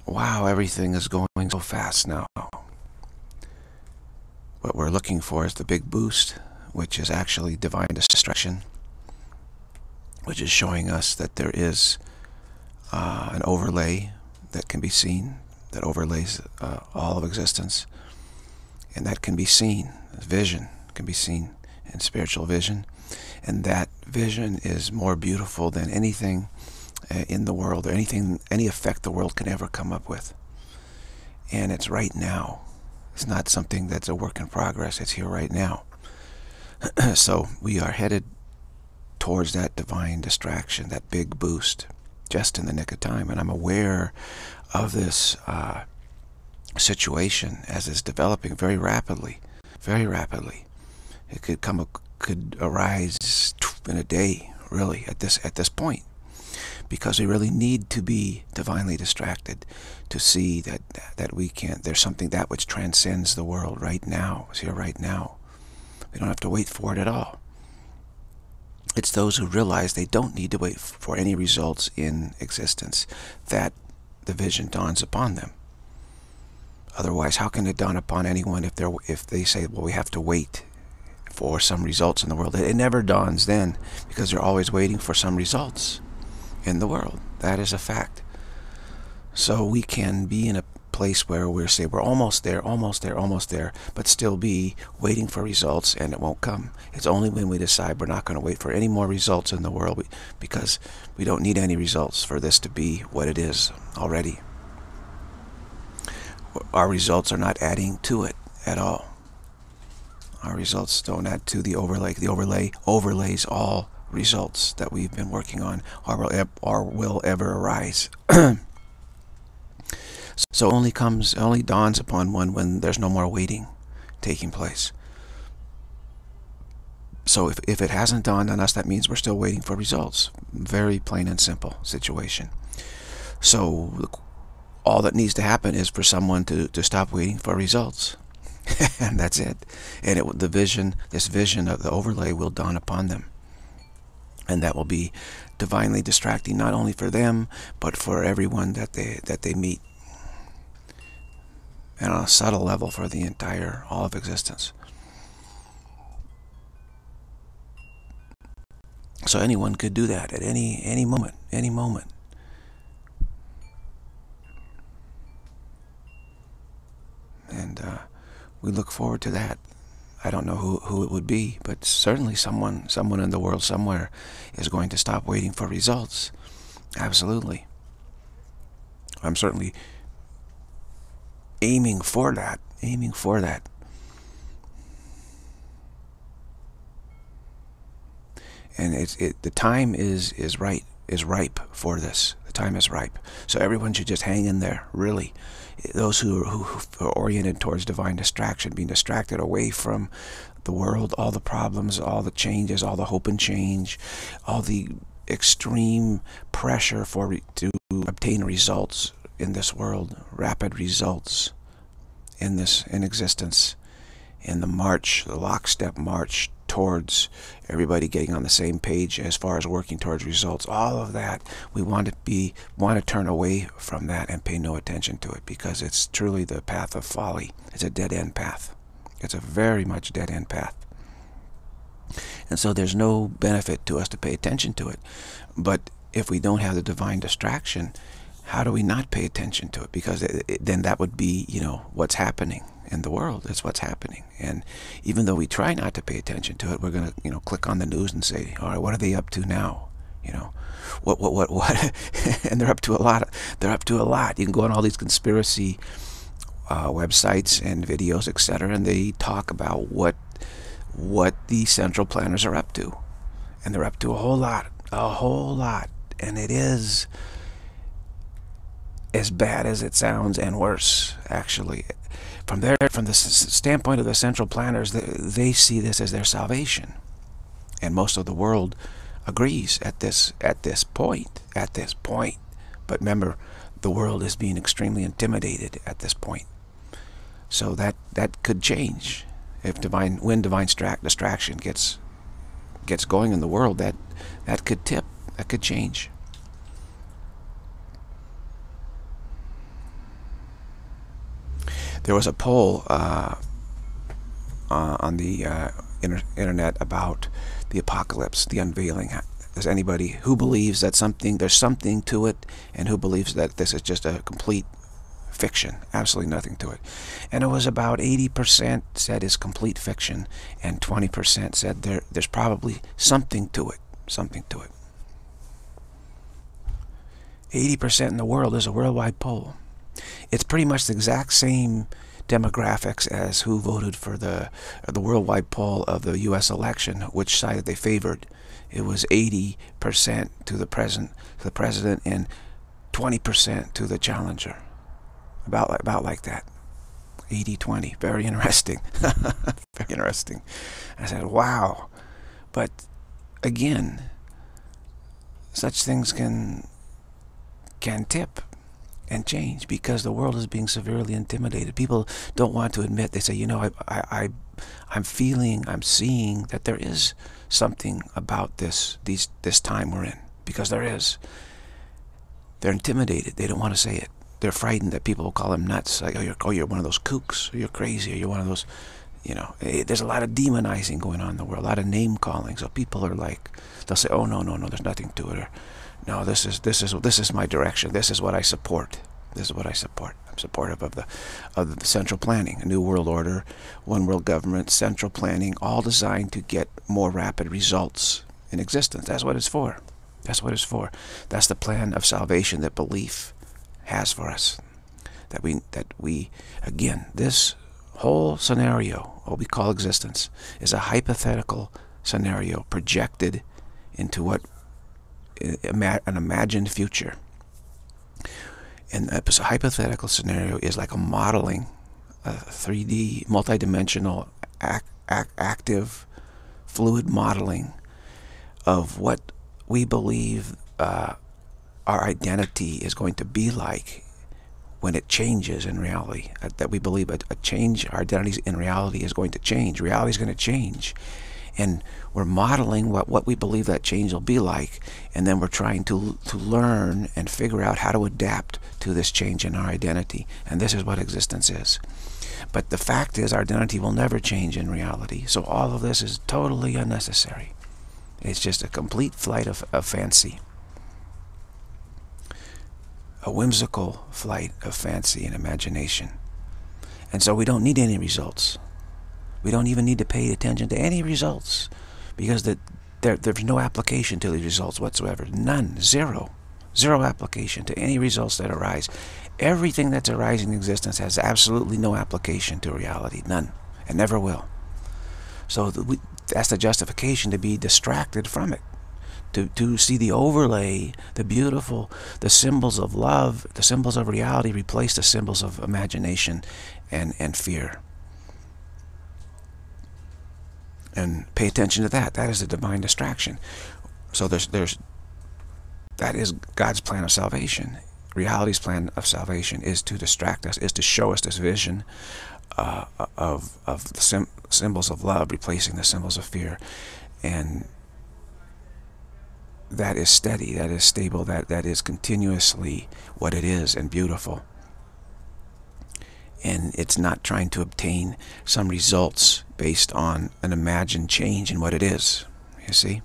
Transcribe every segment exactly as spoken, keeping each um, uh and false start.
wow, everything is going so fast now. What we're looking for is the big boost, which is actually divine distraction, which is showing us that there is uh, an overlay that can be seen, that overlays uh, all of existence, and that can be seen. Vision can be seen in spiritual vision, and that vision is more beautiful than anything uh, in the world, or anything, any effect the world can ever come up with. And it's right now. It's not something that's a work in progress. It's here right now. So we are headed towards that divine distraction, that big boost, just in the nick of time. And I'm aware of this uh, situation as it's developing very rapidly, very rapidly. It could come, could arise in a day, really, at this at this point, because we really need to be divinely distracted to see that that we can't. There's something that which transcends the world right now. It's here right now. We don't have to wait for it at all. It's those who realize they don't need to wait for any results in existence that the vision dawns upon them. Otherwise, how can it dawn upon anyone if they're if they say, well, we have to wait for some results in the world? It never dawns then, because they're always waiting for some results in the world. That is a fact. So we can be in a place where we say we're almost there, almost there, almost there, but still be waiting for results, and it won't come. It's only when we decide we're not going to wait for any more results in the world, because we don't need any results for this to be what it is already. Our results are not adding to it at all. Our results don't add to the overlay. The overlay overlays all results that we've been working on or will, or will ever arise. So it only comes, only dawns upon one when there's no more waiting taking place. So if, if it hasn't dawned on us, that means we're still waiting for results. Very plain and simple situation. So all that needs to happen is for someone to, to stop waiting for results. And that's it. And it, the vision, this vision of the overlay will dawn upon them. And that will be divinely distracting, not only for them, but for everyone that they, that they meet. And on a subtle level for the entire, all of existence. So anyone could do that at any any moment, any moment. And uh, we look forward to that. I don't know who, who it would be, but certainly someone, someone in the world somewhere is going to stop waiting for results. Absolutely. I'm certainly aiming for that, aiming for that. And it's it the time is is right is ripe for this. The time is ripe. So everyone should just hang in there, really. Those who are, who are oriented towards divine distraction, being distracted away from the world, all the problems, all the changes, all the hope and change, all the extreme pressure for re to obtain results in this world, rapid results in this in existence, in the march, the lockstep march towards everybody getting on the same page as far as working towards results. All of that, we want to be want to turn away from that and pay no attention to it, because it's truly the path of folly. It's a dead-end path. It's a very much dead-end path. And so there's no benefit to us to pay attention to it. But if we don't have the divine distraction, how do we not pay attention to it? Because it, it, then that would be, you know, what's happening in the world. That's what's happening. And even though we try not to pay attention to it, we're going to, you know, click on the news and say, all right, what are they up to now? You know, what, what, what, what? And they're up to a lot. They're up to a lot. You can go on all these conspiracy uh, websites and videos, et cetera, and they talk about what, what the central planners are up to. And they're up to a whole lot, a whole lot. And it is as bad as it sounds, and worse, actually. From their, from the standpoint of the central planners, they, they see this as their salvation, and most of the world agrees at this at this point. At this point, but remember, the world is being extremely intimidated at this point. So that that could change if divine when divine distraction gets gets going in the world. That that could tip. That could change. There was a poll uh, uh, on the uh, inter internet about the apocalypse, the unveiling. Does anybody who believes that something, there's something to it, and who believes that this is just a complete fiction, absolutely nothing to it? And it was about eighty percent said it's complete fiction, and twenty percent said there there's probably something to it, something to it. eighty percent in the world is a worldwide poll. It's pretty much the exact same demographics as who voted for the the worldwide poll of the U S election, which side they favored. It was eighty percent to the present to the president and twenty percent to the challenger. About like about like that. eighty twenty. Very interesting. Very interesting. I said, wow. But again, such things can can tip and change because the world is being severely intimidated. People don't want to admit. They say, you know, I, I, I, I'm feeling, I'm seeing that there is something about this, these, this time we're in, because there is. They're intimidated. They don't want to say it. They're frightened that people will call them nuts. Like, oh, you're, oh, you're one of those kooks. Or you're crazy. Or you're one of those, you know. There's a lot of demonizing going on in the world. A lot of name calling. So people are like, they'll say, oh no, no, no, there's nothing to it. Or, no, this is this is this is my direction. This is what I support. This is what I support. I'm supportive of the of the central planning, a new world order, one world government, central planning, all designed to get more rapid results in existence. That's what it's for. That's what it's for. That's the plan of salvation that belief has for us. That we that we again, this whole scenario, what we call existence, is a hypothetical scenario projected into what an imagined future. And a hypothetical scenario is like a modeling, a three D, multidimensional, act, act, active, fluid modeling of what we believe uh, our identity is going to be like when it changes in reality. Uh, that we believe a, a change, our identity in reality is going to change. Reality is going to change. And we're modeling what, what we believe that change will be like, and then we're trying to, to learn and figure out how to adapt to this change in our identity. And this is what existence is. But the fact is, our identity will never change in reality. So all of this is totally unnecessary. It's just a complete flight of, of fancy. A whimsical flight of fancy and imagination. And so we don't need any results. We don't even need to pay attention to any results, because the, there, there's no application to the results whatsoever. None. Zero. Zero application to any results that arise. Everything that's arising in existence has absolutely no application to reality. None. And never will. So the, we, that's the justification to be distracted from it. To, to see the overlay, the beautiful, the symbols of love, the symbols of reality replace the symbols of imagination and, and fear. And pay attention to that. That is a divine distraction. So there's, there's, that is God's plan of salvation. Reality's plan of salvation is to distract us, is to show us this vision uh, of, of the sim symbols of love replacing the symbols of fear. And that is steady, that is stable, that, that is continuously what it is, and beautiful. And it's not trying to obtain some results based on an imagined change in what it is, you see?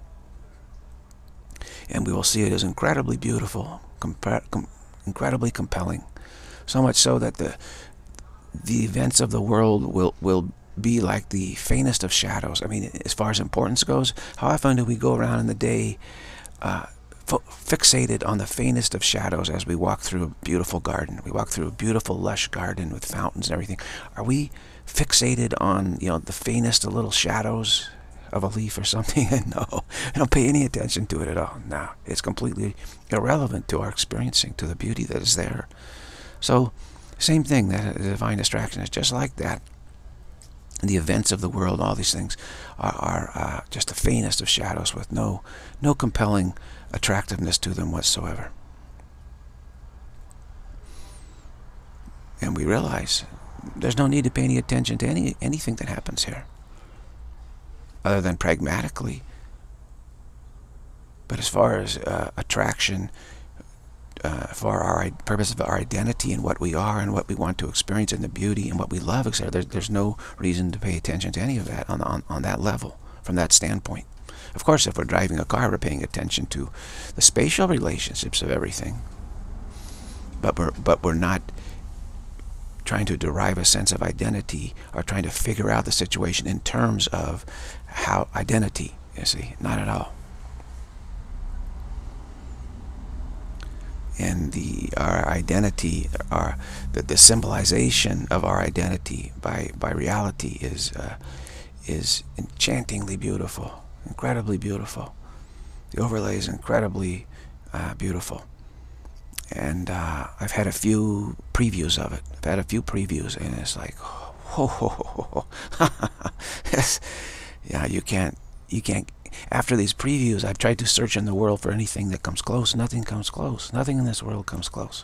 And we will see it as incredibly beautiful, com incredibly compelling. So much so that the the events of the world will, will be like the faintest of shadows. I mean, as far as importance goes, how often do we go around in the day uh, fixated on the faintest of shadows as we walk through a beautiful garden? We walk through a beautiful, lush garden with fountains and everything. Are we fixated on, you know, the faintest of little shadows of a leaf or something? No, I don't pay any attention to it at all. No, it's completely irrelevant to our experiencing, to the beauty that is there. So, same thing, that divine distraction is just like that. The events of the world, all these things, are, are uh, just the faintest of shadows with no, no compelling attractiveness to them whatsoever. And we realize there's no need to pay any attention to any anything that happens here, other than pragmatically. But as far as uh, attraction uh, for our purpose of our identity and what we are and what we want to experience and the beauty and what we love, et cetera. There's, there's no reason to pay attention to any of that on, on, on that level, from that standpoint. Of course, if we're driving a car, we're paying attention to the spatial relationships of everything. But we're, but we're not trying to derive a sense of identity or trying to figure out the situation in terms of how identity, you see, not at all. And the our identity, our the, the symbolization of our identity by by reality is uh, is enchantingly beautiful, incredibly beautiful. The overlay is incredibly uh, beautiful, and uh, I've had a few previews of it. I've had a few previews, and it's like, oh, ho, ho, ho. Yes, yeah, you can't you can't. After these previews, I've tried to search in the world for anything that comes close. Nothing comes close. Nothing in this world comes close.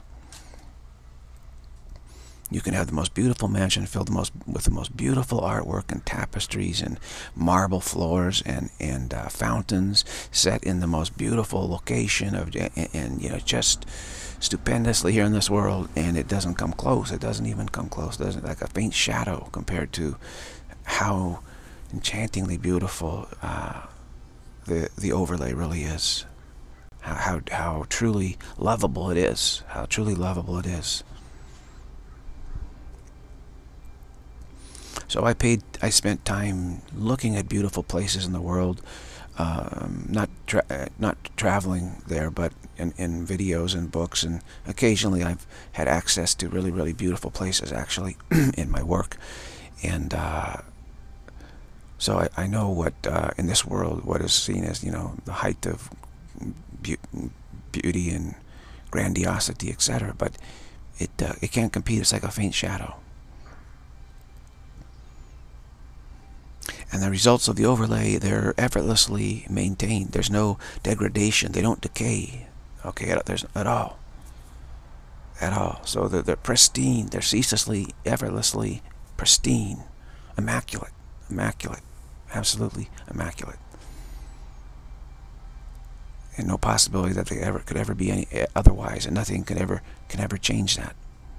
You can have the most beautiful mansion filled the most, with the most beautiful artwork and tapestries and marble floors and, and uh, fountains set in the most beautiful location of and, and you know just stupendously here in this world, and it doesn't come close. It doesn't even come close. It doesn't, like a faint shadow compared to how enchantingly beautiful uh, the the overlay really is, how, how how truly lovable it is, how truly lovable it is. So I paid, I spent time looking at beautiful places in the world, um, not tra not traveling there, but in, in videos and books, and occasionally I've had access to really really beautiful places actually in my work, and. Uh, So I, I know what, uh, in this world, what is seen as, you know, the height of be beauty and grandiosity, et cetera. But it, uh, it can't compete. It's like a faint shadow. And the results of the overlay, they're effortlessly maintained. There's no degradation. They don't decay, okay, at, there's, at all. At all. So they're, they're pristine. They're ceaselessly, effortlessly pristine, immaculate, immaculate. Absolutely immaculate, and no possibility that they ever could ever be any otherwise, and nothing can ever can ever change that.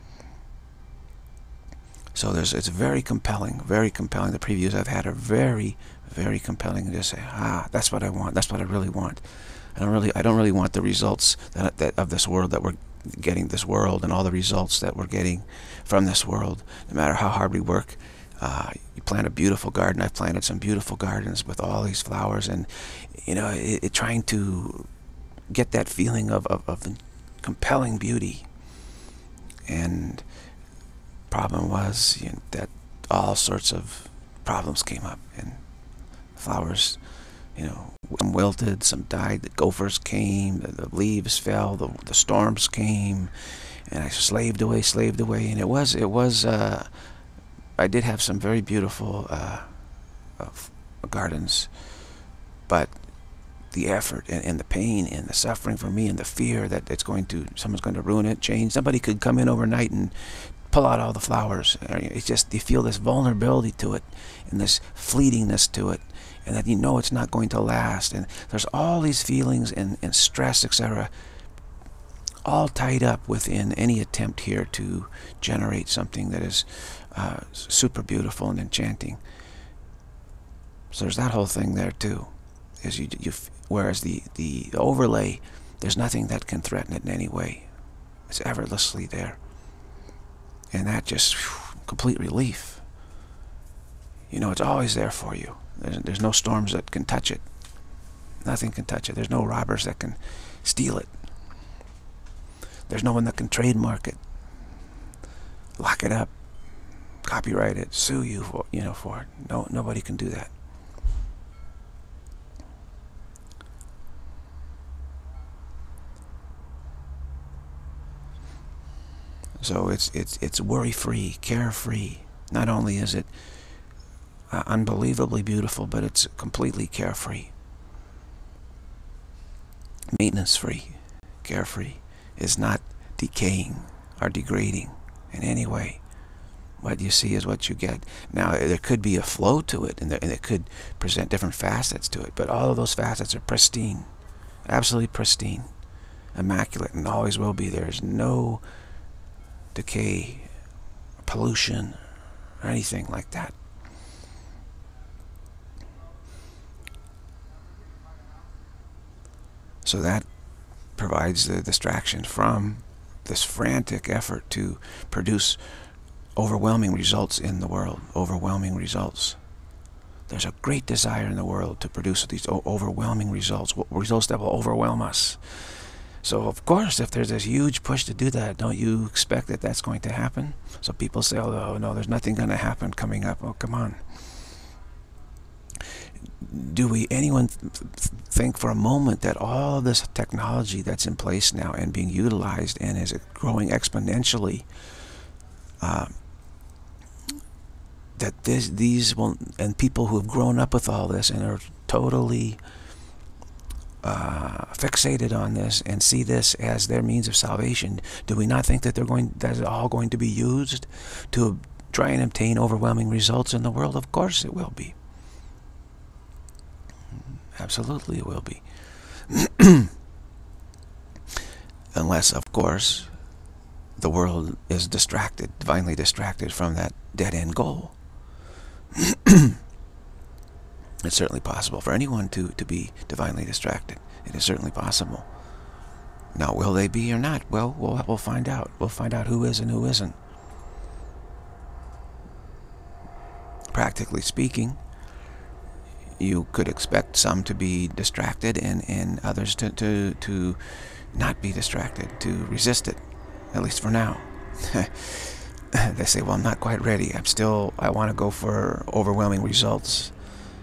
So there's it's very compelling, very compelling. The previews I've had are very, very compelling. And just say, ah, that's what I want. That's what I really want. I don't really, I don't really want the results that, that of this world that we're getting, this world, and all the results that we're getting from this world. No matter how hard we work. Uh, you plant a beautiful garden. I've planted some beautiful gardens with all these flowers, and you know, it, it trying to get that feeling of, of, of compelling beauty. And problem was, you know, that all sorts of problems came up, and flowers, you know, some wilted, some died. The gophers came, the, the leaves fell, the the storms came, and I slaved away, slaved away, and it was it was. Uh, I did have some very beautiful uh, uh, gardens, but the effort and, and the pain and the suffering for me and the fear that it's going to, someone's going to ruin it, change. Somebody could come in overnight and pull out all the flowers. It's just, you feel this vulnerability to it and this fleetingness to it, and that you know it's not going to last. And there's all these feelings and, and stress, et cetera, all tied up within any attempt here to generate something that is uh, super beautiful and enchanting. So there's that whole thing there too. Is you, you, whereas the, the overlay, there's nothing that can threaten it in any way. It's effortlessly there. And that just, whew, complete relief. You know, it's always there for you. There's, there's no storms that can touch it. Nothing can touch it. There's no robbers that can steal it. There's no one that can trademark it, lock it up, copyright it, sue you for, you know, for it. No, nobody can do that. So it's it's it's worry-free, carefree. Not only is it uh, unbelievably beautiful, but it's completely carefree, maintenance-free, carefree. Is not decaying or degrading in any way. What you see is what you get. Now, there could be a flow to it, and, there, and it could present different facets to it, but all of those facets are pristine, absolutely pristine. immaculate and always will be. There is no decay, pollution, or anything like that. So that provides the distraction from this frantic effort to produce overwhelming results in the world, overwhelming results. There's a great desire in the world to produce these overwhelming results, results that will overwhelm us. So of course, if there's this huge push to do that, don't you expect that that's going to happen? So people say, oh no, there's nothing going to happen coming up. Oh, come on. Do we, anyone th think for a moment that all of this technology that's in place now and being utilized and is growing exponentially, uh, that this, these will, and people who have grown up with all this and are totally uh, fixated on this and see this as their means of salvation, do we not think that they're going, that's all going to be used to try and obtain overwhelming results in the world? Of course it will be. Absolutely it will be. Unless, of course, the world is distracted, divinely distracted from that dead-end goal. It's certainly possible for anyone to, to be divinely distracted. It is certainly possible. Now, will they be or not? Well, we'll, we'll find out. We'll find out who is and who isn't. Practically speaking, you could expect some to be distracted and, and others to, to, to not be distracted, to resist it, at least for now. They say, well, I'm not quite ready. I'm still, I want to go for overwhelming results.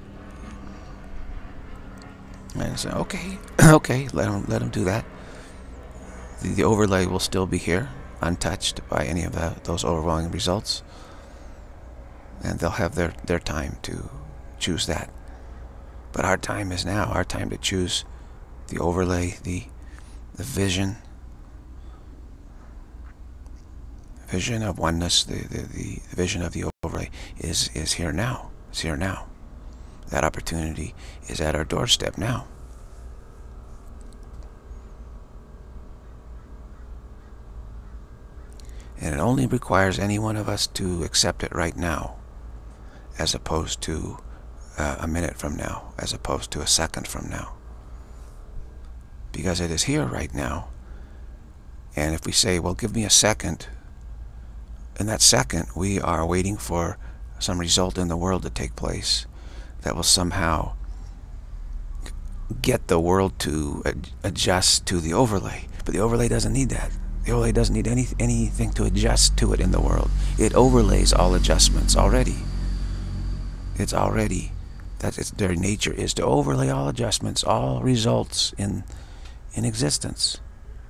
And I say, okay, okay, let them, let them do that. The, the overlay will still be here, untouched by any of the, those overwhelming results. And they'll have their, their time to choose that. But our time is now, our time to choose the overlay, the, the vision, vision of oneness, the, the, the vision of the overlay is, is here now. It's here now. That opportunity is at our doorstep now. And it only requires any one of us to accept it right now, as opposed to uh, a minute from now, as opposed to a second from now. Because it is here right now. And if we say, well, give me a second, in that second we are waiting for some result in the world to take place that will somehow get the world to ad adjust to the overlay. But the overlay doesn't need that. The overlay doesn't need any, anything to adjust to it in the world. It overlays all adjustments already. It's already, that's its very nature, is to overlay all adjustments, all results in, in existence.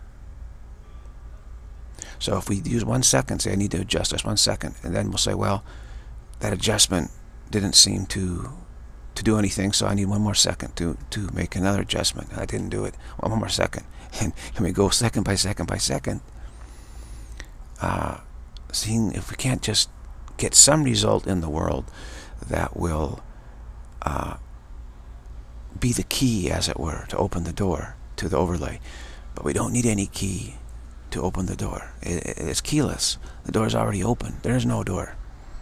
So if we use one second, say I need to adjust just one second, and then we'll say, well, that adjustment didn't seem to to do anything, so I need one more second to, to make another adjustment. I didn't do it. One more second. And, and we go second by second by second. Uh, seeing if we can't just get some result in the world that will uh, be the key, as it were, to open the door to the overlay. But we don't need any key to open the door. It, it, it's keyless. The door is already open. There is no door.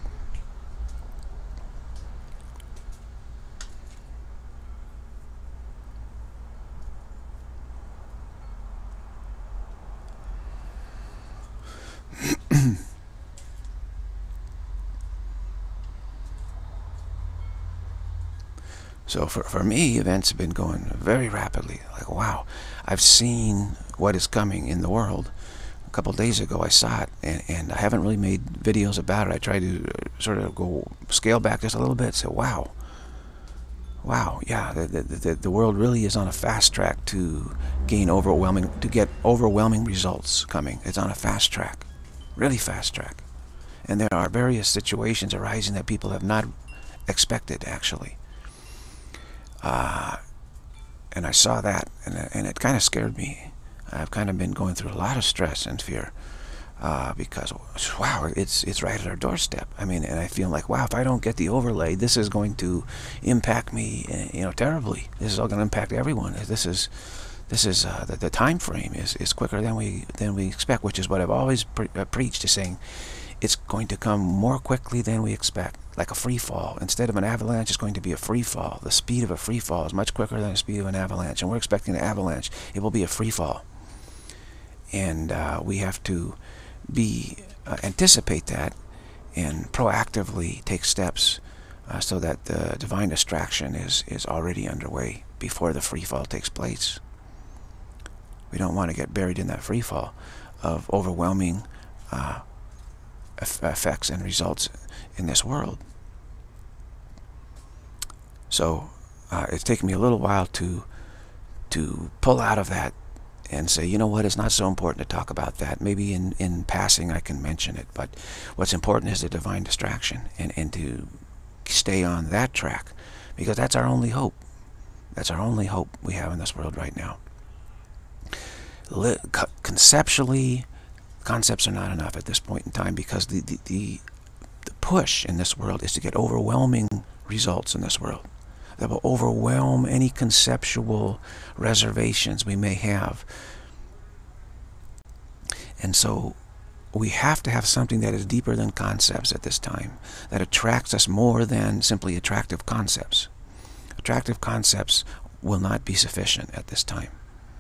So for, for me, events have been going very rapidly. Like, wow, I've seen what is coming in the world. A couple of days ago I saw it, and, and I haven't really made videos about it. I tried to sort of go scale back just a little bit, say, wow, wow, yeah, the, the, the, the world really is on a fast track to gain overwhelming, to get overwhelming results coming. It's on a fast track, really fast track. And there are various situations arising that people have not expected, actually. Uh, and I saw that, and, and it kind of scared me. I've kind of been going through a lot of stress and fear uh, because, wow, it's it's right at our doorstep. I mean, and I feel like, wow, if I don't get the overlay, this is going to impact me, you know, terribly. This is all going to impact everyone. This is this is uh, the, the time frame is, is quicker than we than we expect, which is what I've always pre uh, preached, is saying it's going to come more quickly than we expect, like a free fall. Instead of an avalanche, it's going to be a free fall. The speed of a free fall is much quicker than the speed of an avalanche, and we're expecting an avalanche. It will be a free fall, and uh, we have to be uh, anticipate that and proactively take steps uh, so that the divine distraction is is already underway before the free fall takes place. We don't want to get buried in that free fall of overwhelming uh, effects and results in this world. So uh, it's taken me a little while to to pull out of that and say, you know what, it's not so important to talk about that. Maybe in, in passing I can mention it, but what's important is the divine distraction, and, and to stay on that track, because that's our only hope. That's our only hope we have in this world right now. Conceptually, concepts are not enough at this point in time, because the, the, the, the push in this world is to get overwhelming results in this world that will overwhelm any conceptual reservations we may have. And so we have to have something that is deeper than concepts at this time, that attracts us more than simply attractive concepts. Attractive concepts will not be sufficient at this time.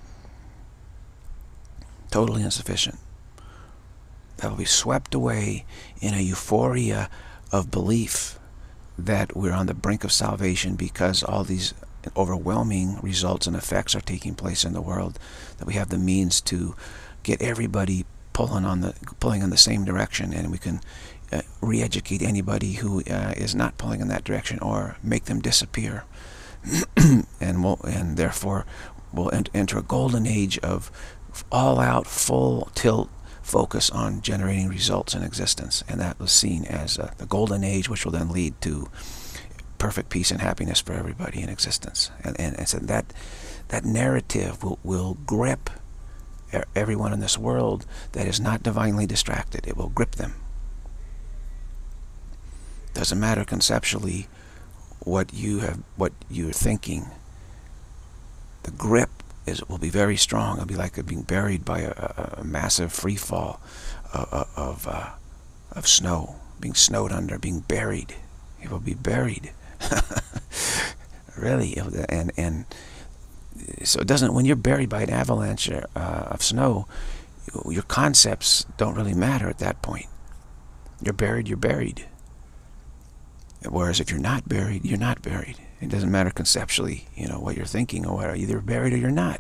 Totally insufficient. That will be swept away in a euphoria of belief that we're on the brink of salvation because all these overwhelming results and effects are taking place in the world, that we have the means to get everybody pulling on the pulling in the same direction, and we can uh, re-educate anybody who uh, is not pulling in that direction, or make them disappear. and we'll, and therefore we'll ent enter a golden age of all-out, full tilt focus on generating results in existence, and that was seen as uh, the golden age, which will then lead to perfect peace and happiness for everybody in existence. And, and, and so that that narrative will, will grip everyone in this world that is not divinely distracted. It will grip them. Doesn't matter conceptually what you have, what you're thinking. The grip is will be very strong. It'll be like being buried by a, a, a massive free fall of of, uh, of snow, being snowed under, being buried. It will be buried. Really, and and so it doesn't. When you're buried by an avalanche uh, of snow, your concepts don't really matter at that point. You're buried. You're buried. Whereas if you're not buried, you're not buried. It doesn't matter conceptually, you know, what you're thinking, or what, either buried or you're not.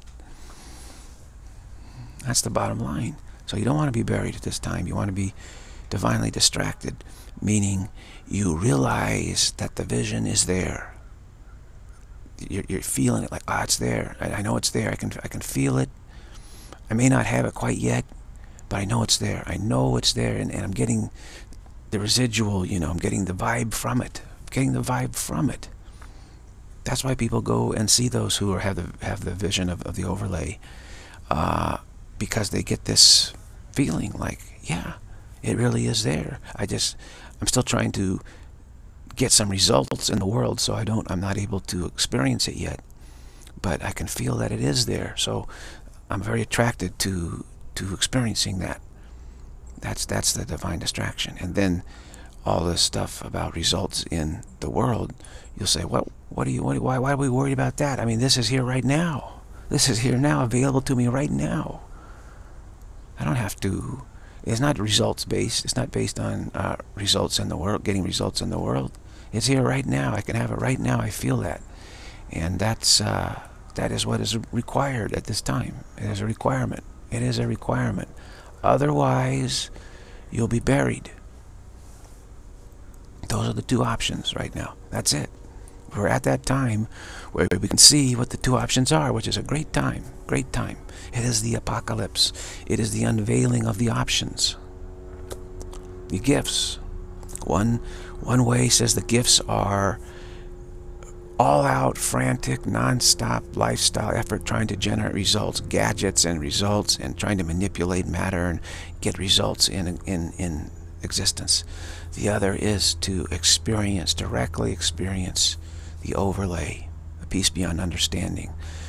That's the bottom line. So you don't want to be buried at this time. You want to be divinely distracted, meaning you realize that the vision is there. You're, you're feeling it, like, ah, oh, it's there. I, I know it's there. I can, I can feel it. I may not have it quite yet, but I know it's there. I know it's there, and, and I'm getting the residual, you know, I'm getting the vibe from it. I'm getting the vibe from it. That's why people go and see those who are, have the have the vision of, of the overlay, uh, because they get this feeling like, yeah, it really is there. I just, I'm still trying to get some results in the world, so I don't, I'm not able to experience it yet, but I can feel that it is there. So I'm very attracted to to experiencing that. That's that's the divine distraction. And then all this stuff about results in the world, you'll say, what what do you what, why why are we worried about that? I mean, this is here right now. This is here now, available to me right now. I don't have to. It's not results based. It's not based on uh, results in the world, getting results in the world. It's here right now. I can have it right now. I feel that, and that's uh, that is what is required at this time. It is a requirement. It is a requirement. Otherwise, you'll be buried. Those are the two options right now. That's it. We're at that time where we can see what the two options are, which is a great time. Great time. It is the apocalypse. It is the unveiling of the options. The gifts. One, one way says the gifts are all-out, frantic, non-stop lifestyle effort trying to generate results, gadgets and results, and trying to manipulate matter and get results in, in, in existence. The other is to experience, directly experience the overlay, the peace beyond understanding.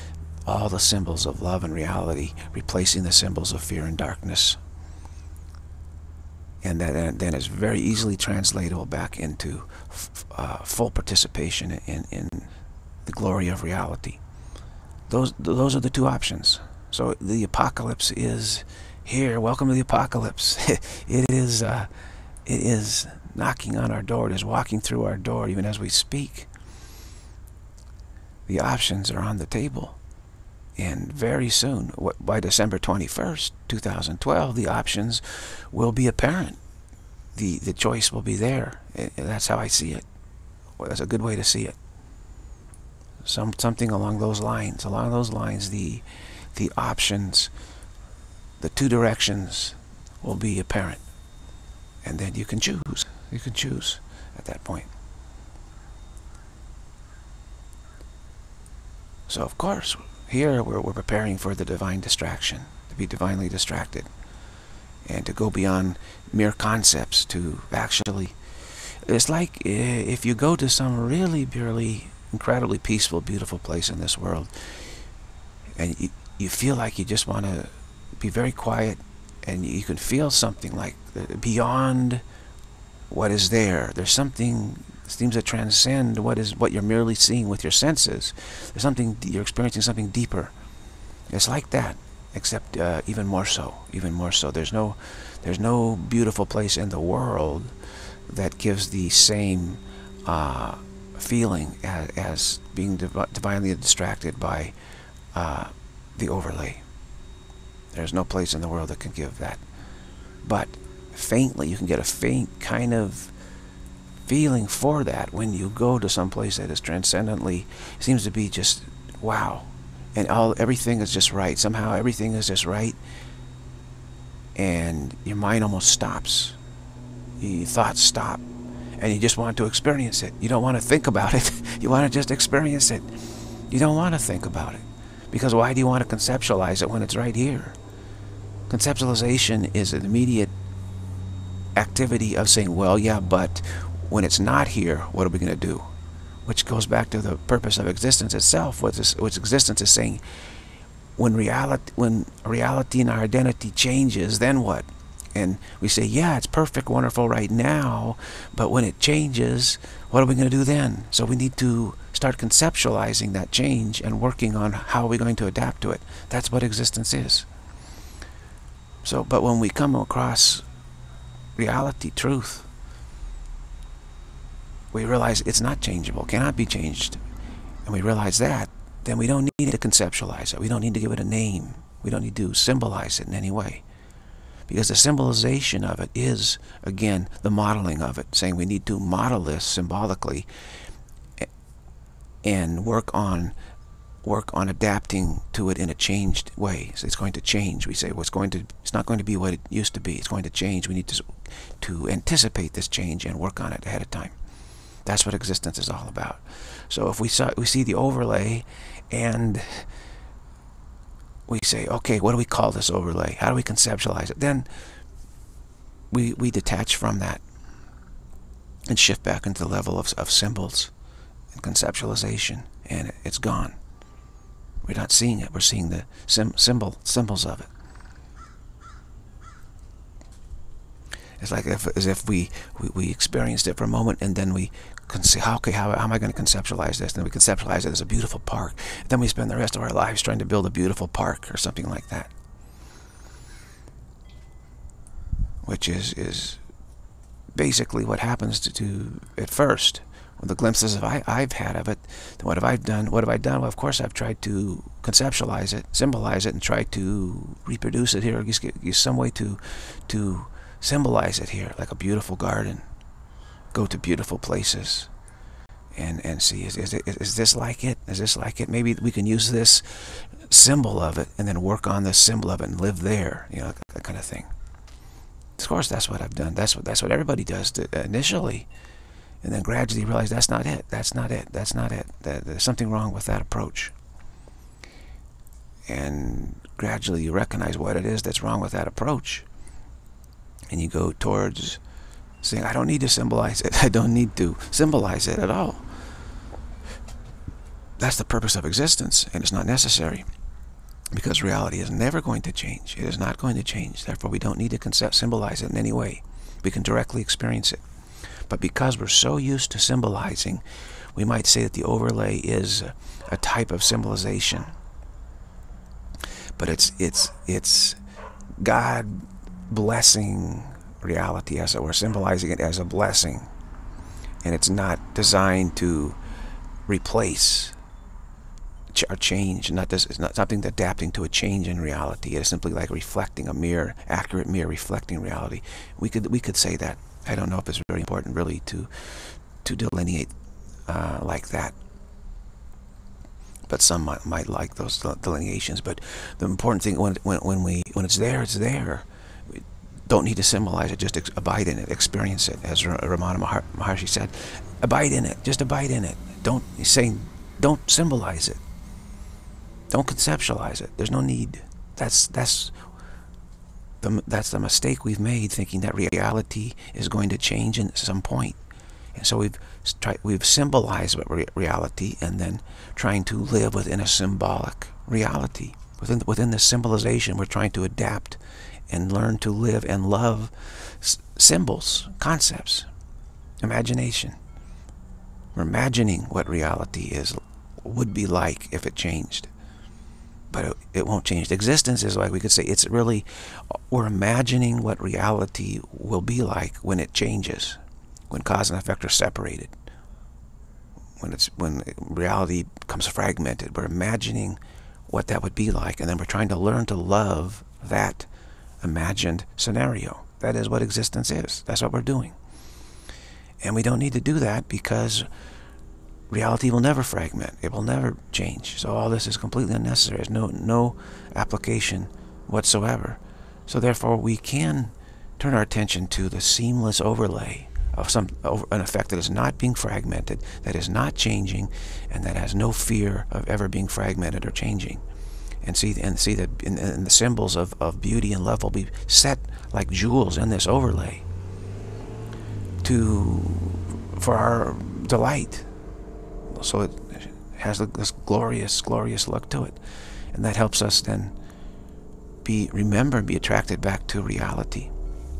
all the symbols of love and reality, replacing the symbols of fear and darkness. And that then is very easily translatable back into uh, full participation in, in the glory of reality. Those, those are the two options. So the apocalypse is here. Welcome to the apocalypse. It is, uh, it is knocking on our door. It is walking through our door even as we speak. The options are on the table. And very soon, by December twenty-first, two thousand twelve, the options will be apparent. The, the choice will be there. And that's how I see it. Well, that's a good way to see it. Some, something along those lines. Along those lines, the, the options, the two directions will be apparent. And then you can choose. You can choose at that point. So, of course, here we're, we're preparing for the divine distraction, to be divinely distracted, and to go beyond mere concepts to actually, it's like if you go to some really, really incredibly peaceful, beautiful place in this world, and you, you feel like you just want to be very quiet, and you can feel something like beyond what is there. There's something seems to transcend what is what you're merely seeing with your senses. There's something, you're experiencing something deeper. It's like that, except uh, even more so, even more so. There's no, there's no beautiful place in the world that gives the same uh, feeling as, as being div divinely distracted by uh, the overlay. There's no place in the world that can give that. But faintly, you can get a faint kind of feeling for that when you go to some place that is transcendently, seems to be just wow, and all everything is just right. Somehow everything is just right, and your mind almost stops. Your thoughts stop, and you just want to experience it. You don't want to think about it. You want to just experience it. You don't want to think about it, because why do you want to conceptualize it when it's right here? Conceptualization is an immediate activity of saying, well, yeah, but when it's not here, what are we going to do? Which goes back to the purpose of existence itself, which, is, which existence is saying, when reality, when reality and our identity changes, then what? And we say, yeah, it's perfect, wonderful right now, but when it changes, what are we going to do then? So we need to start conceptualizing that change and working on how we're going to adapt to it. That's what existence is. So, but when we come across reality, truth, we realize it's not changeable, cannot be changed, and we realize that, then we don't need to conceptualize it. We don't need to give it a name. We don't need to symbolize it in any way, because the symbolization of it is, again, the modeling of it, saying we need to model this symbolically and work on work on adapting to it in a changed way. So it's going to change. We say, well, it's going to, it's not going to be what it used to be. It's going to change. We need to to anticipate this change and work on it ahead of time. That's what existence is all about. So if we saw, we see the overlay, and we say, okay, what do we call this overlay? How do we conceptualize it? Then we we detach from that and shift back into the level of, of symbols and conceptualization, and it's gone. We're not seeing it. We're seeing the sim symbol symbols of it. It's like if, as if we, we, we experienced it for a moment, and then we can say, okay, how, how am I going to conceptualize this? And then we conceptualize it as a beautiful park. And then we spend the rest of our lives trying to build a beautiful park or something like that. Which is, is basically what happens to, to at first. With the glimpses of I, I've had of it, then what have I done? What have I done? Well, of course, I've tried to conceptualize it, symbolize it, and try to reproduce it here. Use, use some way to, to symbolize it here, like a beautiful garden. Go to beautiful places, and and see, is is, it, is this like it? Is this like it? Maybe we can use this symbol of it, and then work on this symbol of it and live there. You know, that kind of thing. Of course, that's what I've done. That's what that's what everybody does to, initially, and then gradually realize that's not it. That's not it. That's not it. That, there's something wrong with that approach. And gradually you recognize what it is that's wrong with that approach, and you go towards saying, I don't need to symbolize it. I don't need to symbolize it at all. That's the purpose of existence, and it's not necessary. because reality is never going to change. It is not going to change. Therefore, we don't need to concept, symbolize it in any way. We can directly experience it. But because we're so used to symbolizing, we might say that the overlay is a type of symbolization. But it's it's it's God blessing reality, as it were, symbolizing it as a blessing. And it's not designed to replace or change. Not this, it's not something adapting to a change in reality. It is simply like reflecting a mirror, accurate mirror reflecting reality. We could we could say that. I don't know if it's very important really to to delineate uh, like that. But some might, might like those delineations. But the important thing, when when when we when it's there, it's there. We don't need to symbolize it. Just abide in it, experience it, as Ramana Maharshi said. Abide in it. Just abide in it. Don't he's saying, don't symbolize it. Don't conceptualize it. There's no need. That's that's the that's the mistake we've made, thinking that reality is going to change at some point. And so we've tried, we've symbolized re reality, and then trying to live within a symbolic reality. Within within this symbolization, we're trying to adapt and learn to live and love s symbols, concepts, imagination. We're imagining what reality is would be like if it changed. But it, it won't change. Existence is like, we could say, it's really, we're imagining what reality will be like when it changes, when cause and effect are separated, when it's when reality becomes fragmented. We're imagining what that would be like, and then we're trying to learn to love that imagined scenario. That is what existence is. That's what we're doing. And we don't need to do that, because reality will never fragment. It will never change. So all this is completely unnecessary. There's no, no application whatsoever. So therefore, we can turn our attention to the seamless overlay of some an effect that is not being fragmented, that is not changing, and that has no fear of ever being fragmented or changing. And see and see that in, in the symbols of, of beauty and love will be set like jewels in this overlay to for our delight. So it has this glorious, glorious look to it. And that helps us then be, remember, be attracted back to reality.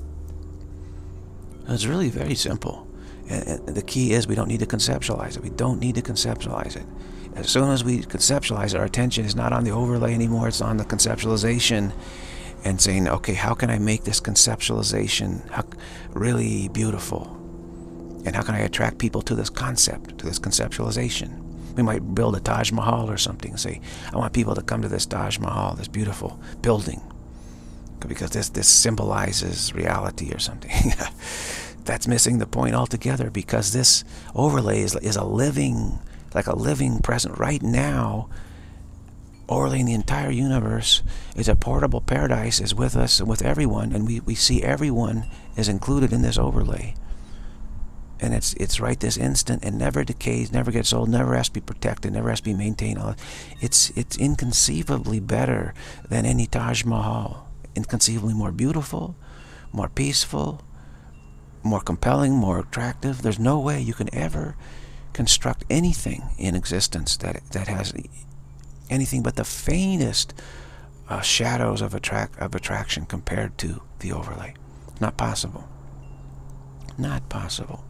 It's really very simple. And, and the key is we don't need to conceptualize it. We don't need to conceptualize it. As soon as we conceptualize it, our attention is not on the overlay anymore. It's on the conceptualization and saying, okay, how can I make this conceptualization how, really beautiful? And how can I attract people to this concept, to this conceptualization? We might build a Taj Mahal or something and say, I want people to come to this Taj Mahal, this beautiful building, because this, this symbolizes reality or something. That's missing the point altogether, because this overlay is, is a living, like a living present right now, overlaying the entire universe. It's a portable paradise, is with us and with everyone, and we, we see everyone is included in this overlay. And it's it's right this instant, and never decays, never gets old, never has to be protected, never has to be maintained. It's it's inconceivably better than any Taj Mahal. Inconceivably more beautiful, more peaceful, more compelling, more attractive. There's no way you can ever construct anything in existence that that has anything but the faintest uh, shadows of attract of attraction compared to the overlay. Not possible. Not possible.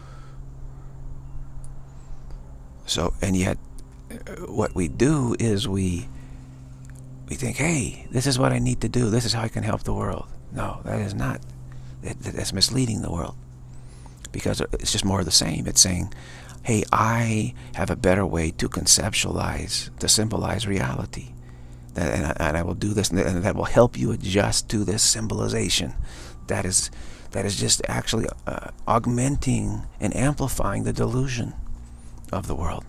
So, and yet, uh, what we do is we we think, hey, this is what I need to do. This is how I can help the world. No, that is not. That, that's misleading the world, because it's just more of the same. It's saying, hey, I have a better way to conceptualize, to symbolize reality, that, and, I, and I will do this, and that will help you adjust to this symbolization. That is, that is just actually uh, augmenting and amplifying the delusion of the world,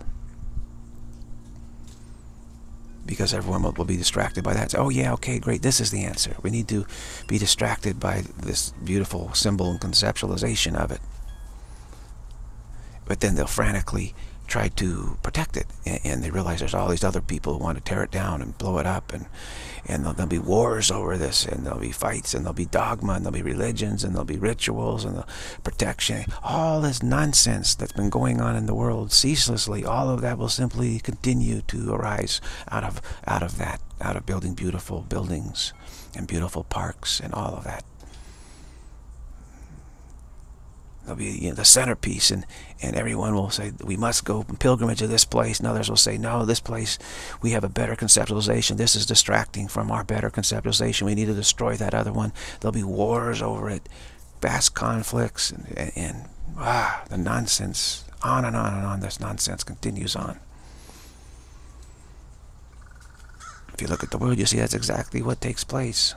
because everyone will, will be distracted by that. So, oh yeah, okay, great, this is the answer. We need to be distracted by this beautiful symbol and conceptualization of it. But then they'll frantically try to protect it, and, and they realize there's all these other people who want to tear it down and blow it up, and and there'll, there'll be wars over this, and there'll be fights, and there'll be dogma, and there'll be religions, and there'll be rituals, and the protection, all this nonsense that's been going on in the world ceaselessly. All of that will simply continue to arise out of out of that, out of building beautiful buildings and beautiful parks and all of that. They'll be, you know, the centerpiece, and, and everyone will say, we must go pilgrimage to this place, and others will say, no, this place, we have a better conceptualization. This is distracting from our better conceptualization. We need to destroy that other one. There'll be wars over it, vast conflicts, and, and, and ah, the nonsense, on and on and on. This nonsense continues on. If you look at the world, you see that's exactly what takes place.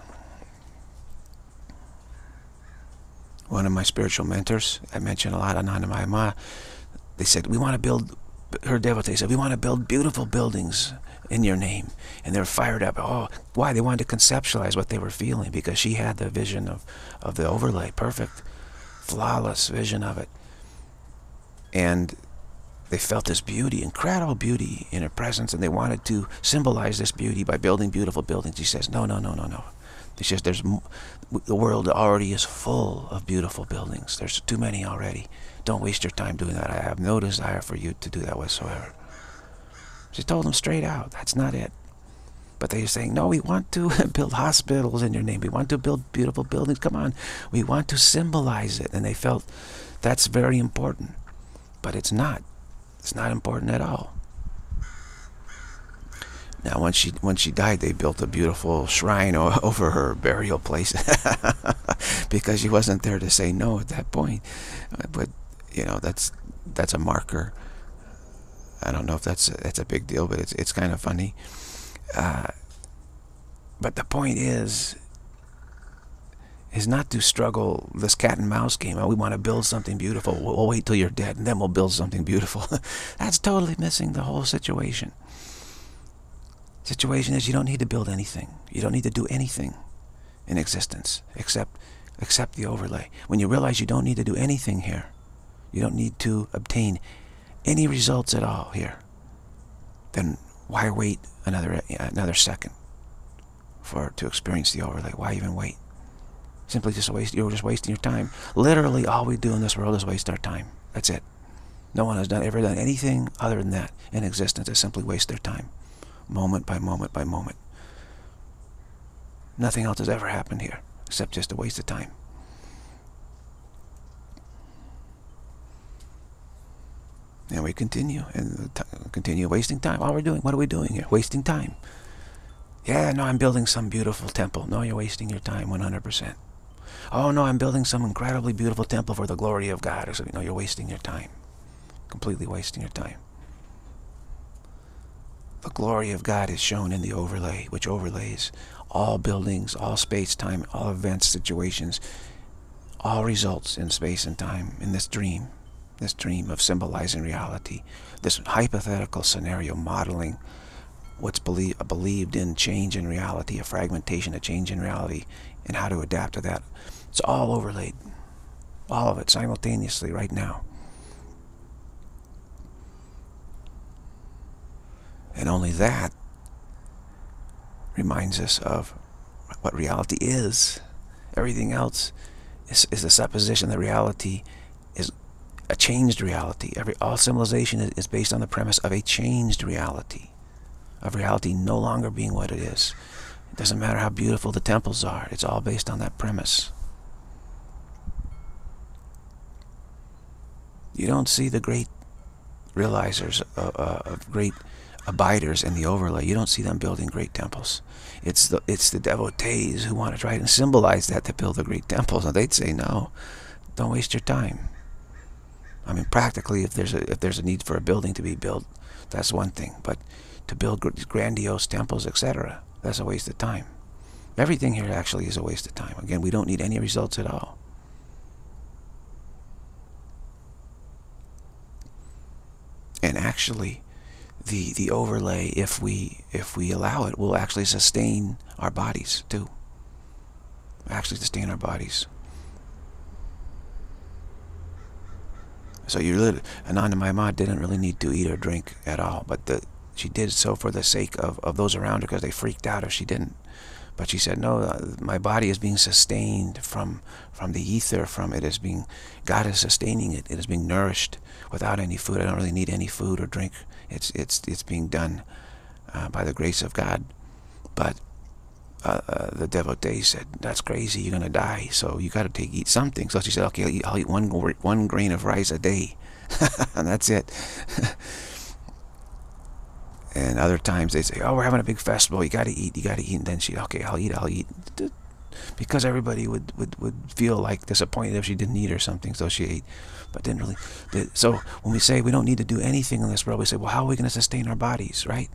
One of my spiritual mentors, I mentioned a lot, Anandamayi Ma, they said, we want to build, her devotee said, we want to build beautiful buildings in your name. And they were fired up. Oh, why? They wanted to conceptualize what they were feeling, because she had the vision of, of the overlay, perfect, flawless vision of it. And they felt this beauty, incredible beauty in her presence, and they wanted to symbolize this beauty by building beautiful buildings. She says, no, no, no, no, no. It's just there's the world already is full of beautiful buildings. There's too many already. Don't waste your time doing that. I have no desire for you to do that whatsoever. She told them straight out, that's not it. But they're saying, no, we want to build hospitals in your name. We want to build beautiful buildings. Come on. We want to symbolize it. And they felt that's very important. But it's not. It's not important at all. Now, once she once she died, they built a beautiful shrine over her burial place because she wasn't there to say no at that point. But you know, that's that's a marker. I don't know if that's a, that's a big deal, but it's it's kind of funny. Uh, but the point is, is not to struggle this cat and mouse game. Oh, we want to build something beautiful. We'll, we'll wait till you're dead, and then we'll build something beautiful. That's totally missing the whole situation. Situation is, you don't need to build anything. You don't need to do anything in existence except accept the overlay. When you realize you don't need to do anything here, you don't need to obtain any results at all here, then why wait another another second for to experience the overlay? Why even wait? Simply just waste. You're just wasting your time. Literally, all we do in this world is waste our time. That's it. No one has done ever done anything other than that in existence. Is simply waste their time, moment by moment by moment. Nothing else has ever happened here except just a waste of time. And we continue and continue wasting time. All we're doing, what are we doing here? Wasting time. Yeah, no, I'm building some beautiful temple. No, you're wasting your time one hundred percent. Oh, no, I'm building some incredibly beautiful temple for the glory of God. Or something. No, you're wasting your time. Completely wasting your time. The glory of God is shown in the overlay, which overlays all buildings, all space, time, all events, situations, all results in space and time, in this dream, this dream of symbolizing reality, this hypothetical scenario modeling what's believe, believed in change in reality, a fragmentation, a change in reality, and how to adapt to that. It's all overlaid, all of it simultaneously right now. And only that reminds us of what reality is. Everything else is, is a supposition that reality is a changed reality. Every all civilization is, is based on the premise of a changed reality, of reality no longer being what it is. It doesn't matter how beautiful the temples are. It's all based on that premise. You don't see the great realizers of, uh, of great abiders in the overlay. You don't see them building great temples. It's the it's the devotees who want to try and symbolize that to build the great temples, and they'd say no, don't waste your time. I mean, practically, if there's a if there's a need for a building to be built, that's one thing. But to build grandiose temples, et cetera, that's a waste of time. Everything here actually is a waste of time. Again, we don't need any results at all. And actually, the the overlay, if we if we allow it, will actually sustain our bodies too. Actually sustain our bodies. So you really, Ananda Mayama didn't really need to eat or drink at all, but the, she did so for the sake of, of those around her, because they freaked out if she didn't. But she said, no, uh, my body is being sustained from from the ether, from it is being, God is sustaining it. It is being nourished without any food. I don't really need any food or drink. It's it's it's being done uh, by the grace of God. But uh, uh, the devotee said, that's crazy. You're gonna die. So you got to take eat something. So she said, okay, I'll eat, I'll eat one one grain of rice a day, and that's it. And other times they say, oh, we're having a big festival, you got to eat, you got to eat. And then she, okay, I'll eat, I'll eat. Because everybody would, would, would feel like disappointed if she didn't eat or something, so she ate. But didn't really. So when we say we don't need to do anything in this world, we say, well, how are we going to sustain our bodies, right?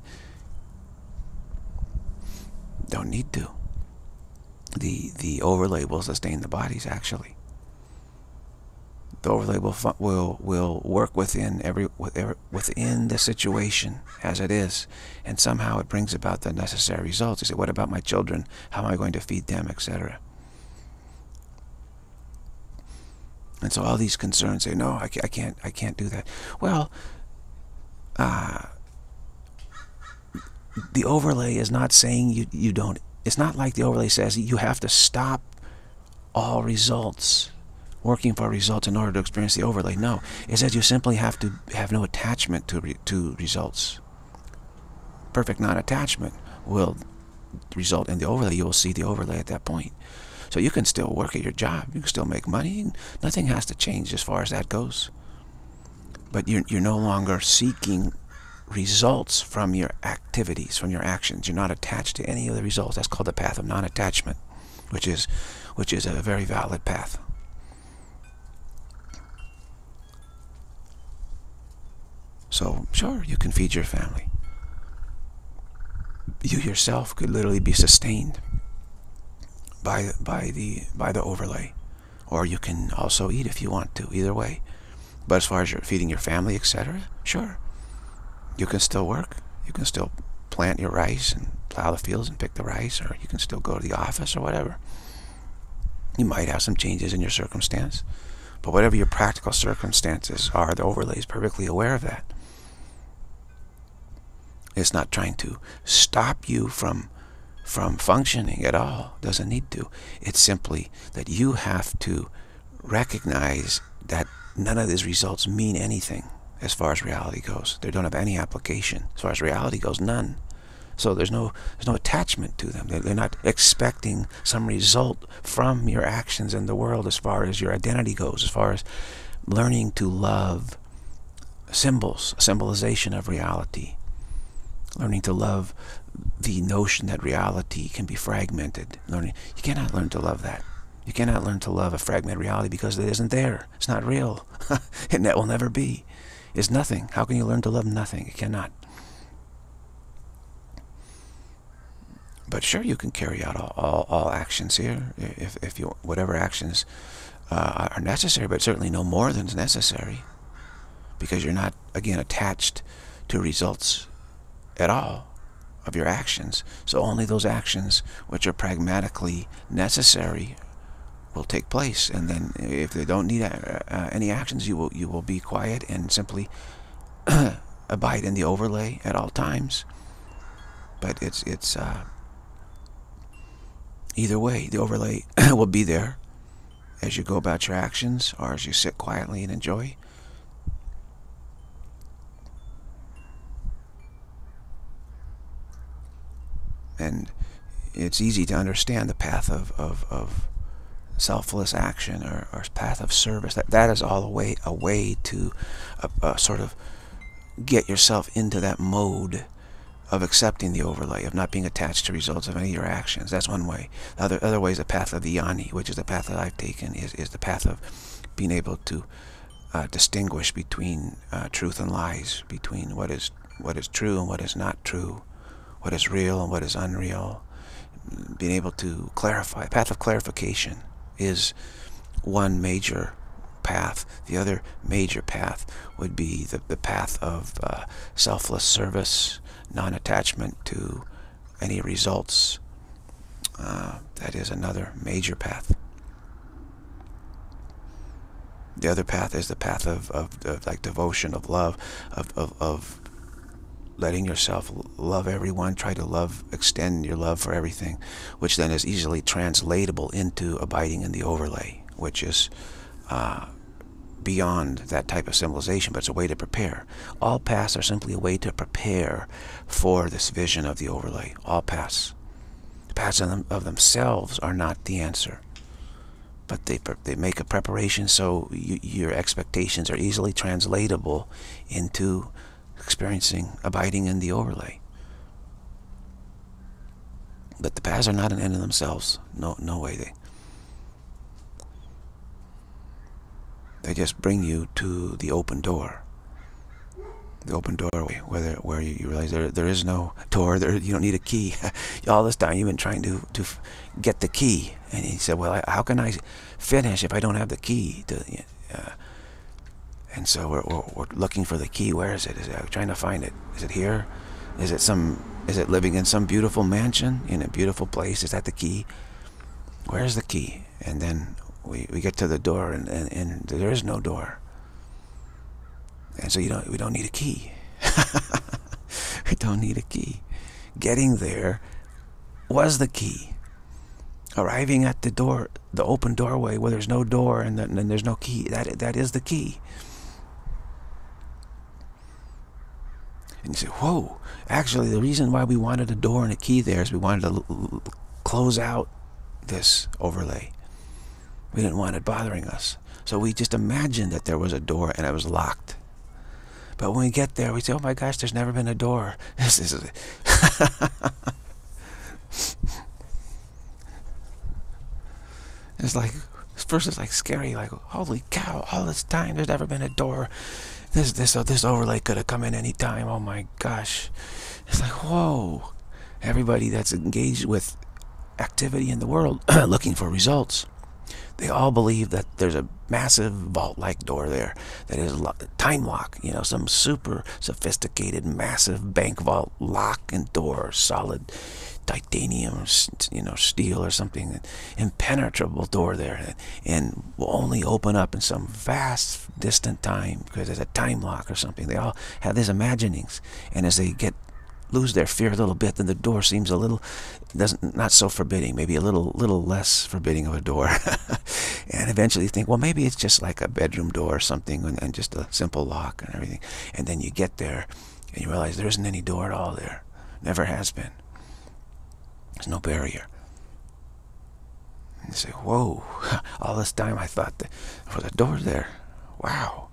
Don't need to. The, the overlay will sustain the bodies, actually. The overlay will will will work within every within the situation as it is, and somehow it brings about the necessary results. You say, "What about my children? How am I going to feed them, et cetera" And so all these concerns say, "No, I can't, I can't, I can't do that." Well, uh, the overlay is not saying you you don't. It's not like the overlay says you have to stop all results. Working for results in order to experience the overlay. No, it says you simply have to have no attachment to re to results. Perfect non-attachment will result in the overlay. You will see the overlay at that point. So you can still work at your job. You can still make money. Nothing has to change as far as that goes. But you're you're no longer seeking results from your activities, from your actions. You're not attached to any of the results. That's called the path of non-attachment, which is which is a very valid path. So, sure, you can feed your family. You yourself could literally be sustained by by the by the overlay, or you can also eat if you want to. Either way, but as far as you're feeding your family, et cetera, sure, you can still work. You can still plant your rice and plow the fields and pick the rice, or you can still go to the office or whatever. You might have some changes in your circumstance, but whatever your practical circumstances are, the overlay is perfectly aware of that. It's not trying to stop you from from functioning at all. It doesn't need to. It's simply that you have to recognize that none of these results mean anything as far as reality goes. They don't have any application. As far as reality goes, none. So there's no there's no attachment to them. They're, they're not expecting some result from your actions in the world as far as your identity goes, as far as learning to love symbols, symbolization of reality. Learning to love the notion that reality can be fragmented. Learning, you cannot learn to love that. You cannot learn to love a fragmented reality because it isn't there. It's not real. And that will never be. It's nothing. How can you learn to love nothing? You cannot. But sure, you can carry out all, all, all actions here, if, if you, whatever actions uh, are necessary, but certainly no more than is necessary, because you're not, again, attached to results at all of your actions. So only those actions which are pragmatically necessary will take place. And then if they don't need uh, uh, any actions, you will you will be quiet and simply abide in the overlay at all times. But it's it's uh, either way, the overlay will be there as you go about your actions or as you sit quietly and enjoy. And it's easy to understand the path of, of, of selfless action, or, or path of service. That, that is all a way, a way to uh, uh, sort of get yourself into that mode of accepting the overlay, of not being attached to results of any of your actions. That's one way. The other, other way is the path of the Yanni, which is the path that I've taken, is, is the path of being able to uh, distinguish between uh, truth and lies, between what is, what is true and what is not true, what is real and what is unreal. Being able to clarify. Path of clarification is one major path. The other major path would be the, the path of uh, selfless service, non-attachment to any results. Uh, that is another major path. The other path is the path of, of, of like devotion, of love, of, of, of letting yourself love everyone, try to love, extend your love for everything, which then is easily translatable into abiding in the overlay, which is uh, beyond that type of symbolization, but it's a way to prepare. All paths are simply a way to prepare for this vision of the overlay. All paths. The paths of, them, of themselves are not the answer, but they, they make a preparation so you, your expectations are easily translatable into experiencing, abiding in the overlay. But the paths are not an end in themselves. No, no way. They they just bring you to the open door. The open doorway, where where you, you realize there there is no door. There, you don't need a key. All this time you've been trying to to get the key, and he said, "Well, how can I finish if I don't have the key?" To, uh, and so we're, we're we're looking for the key. Where is it? Is it I'm trying to find it? Is it here? Is it some? Is it living in some beautiful mansion in a beautiful place? Is that the key? Where's the key? And then we we get to the door, and and, and there is no door. And so you don't, we don't need a key. We don't need a key. Getting there was the key. Arriving at the door, the open doorway where there's no door and then, and there's no key, that that is the key. And you say, whoa, actually the reason why we wanted a door and a key there is we wanted to l l close out this overlay. We didn't want it bothering us. So we just imagined that there was a door and it was locked. But when we get there, we say, oh my gosh, there's never been a door. This is it's like, first it's like scary, like, holy cow, all this time, there's never been a door. This, this, uh, this overlay could have come in any time. Oh my gosh. It's like, whoa. Everybody that's engaged with activity in the world, looking for results, they all believe that there's a massive vault-like door there that is a time lock, you know, some super sophisticated, massive bank vault lock and door, solid titanium, you know, steel or something, impenetrable door there, and will only open up in some vast, distant time because there's a time lock or something. They all have these imaginings, and as they get lose their fear a little bit, then the door seems a little, doesn't not so forbidding, maybe a little little less forbidding of a door. And eventually you think, well, maybe it's just like a bedroom door or something, and, and just a simple lock and everything. And then you get there and you realize there isn't any door at all there. Never has been. There's no barrier. And you say, whoa, all this time I thought that there was a door there. Wow.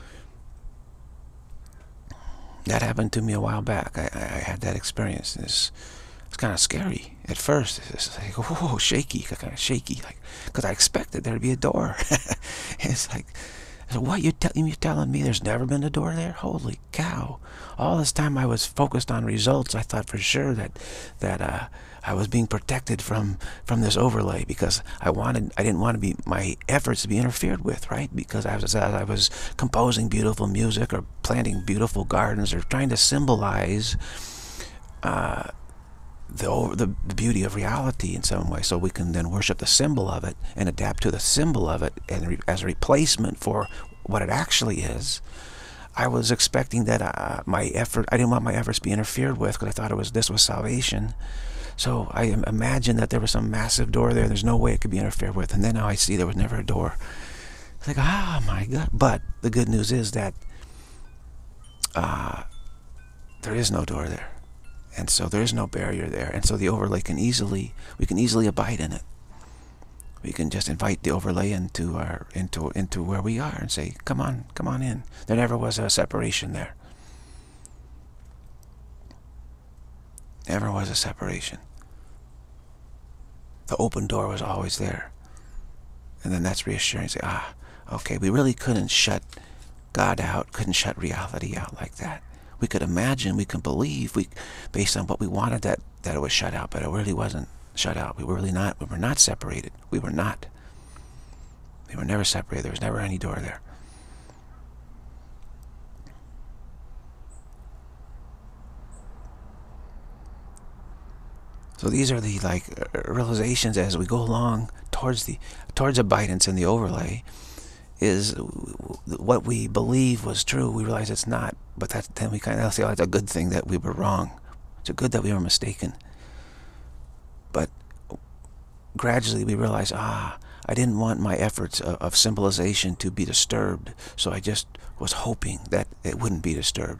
That happened to me a while back. I, I had that experience. It's, it's kind of scary at first. It's like, whoa, shaky, kind of shaky, like, because I expected there to be a door. It's like, so what, you tell, you telling me there's never been a door there? Holy cow. All this time I was focused on results. I thought for sure that, that uh, I was being protected from, from this overlay because I wanted, I didn't want to be, my efforts to be interfered with, right? Because I was, I was composing beautiful music or planting beautiful gardens or trying to symbolize uh, the, the, the beauty of reality in some way, so we can then worship the symbol of it and adapt to the symbol of it and re as a replacement for what it actually is. I was expecting that uh, my effort, I didn't want my efforts to be interfered with because I thought it was, this was salvation. So I imagined that there was some massive door there. There's no way it could be interfered with. And then now I see there was never a door. It's like, ah, my God. But the good news is that uh, there is no door there. And so there is no barrier there. And so the overlay can easily, we can easily abide in it. We can just invite the overlay into our, into, into where we are and say, come on, come on in. There never was a separation there. Never was a separation. The open door was always there. And then that's reassuring. Say, ah, okay, we really couldn't shut God out, couldn't shut reality out like that. We could imagine, we could believe, we, based on what we wanted, that, that it was shut out, but it really wasn't shut out. We were really not, we were not separated. We were not. We were never separated. There was never any door there. So these are the like realizations as we go along towards the towards abidance in the overlay, is what we believe was true, we realize it's not. But that's, then we kind of say, oh, it's a good thing that we were wrong. It's a good that we were mistaken. But gradually we realize, ah, I didn't want my efforts of, of symbolization to be disturbed, so I just was hoping that it wouldn't be disturbed.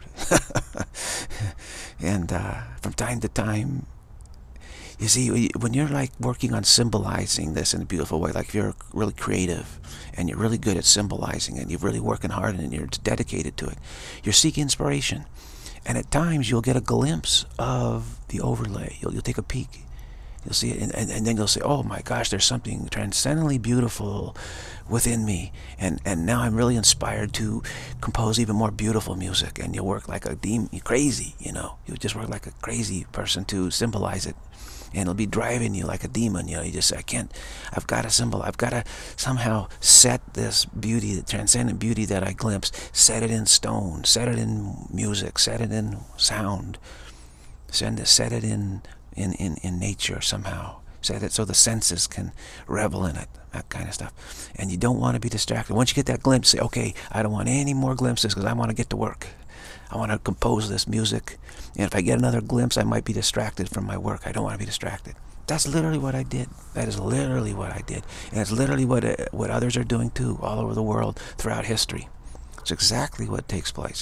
And uh, from time to time, you see, when you're like working on symbolizing this in a beautiful way, like if you're really creative and you're really good at symbolizing it, you're really working hard and you're dedicated to it, you're seeking inspiration. And at times you'll get a glimpse of the overlay. You'll, you'll take a peek. You'll see it, and, and, and then you'll say, oh my gosh, there's something transcendently beautiful within me. And, and now I'm really inspired to compose even more beautiful music. And you'll work like a demon, crazy, you know. You'll just work like a crazy person to symbolize it. And it'll be driving you like a demon, you know. You just say, I can't, I've got to symbol, I've got to somehow set this beauty, the transcendent beauty that I glimpse, set it in stone, set it in music, set it in sound, send it, set it in In, in, in nature somehow, so that so the senses can revel in it, that kind of stuff. And you don't want to be distracted. Once you get that glimpse, say, okay, I don't want any more glimpses because I want to get to work. I want to compose this music, and if I get another glimpse, I might be distracted from my work. I don't want to be distracted. That's literally what I did. That is literally what I did, and it's literally what uh, what others are doing too, all over the world, throughout history. It's exactly what takes place.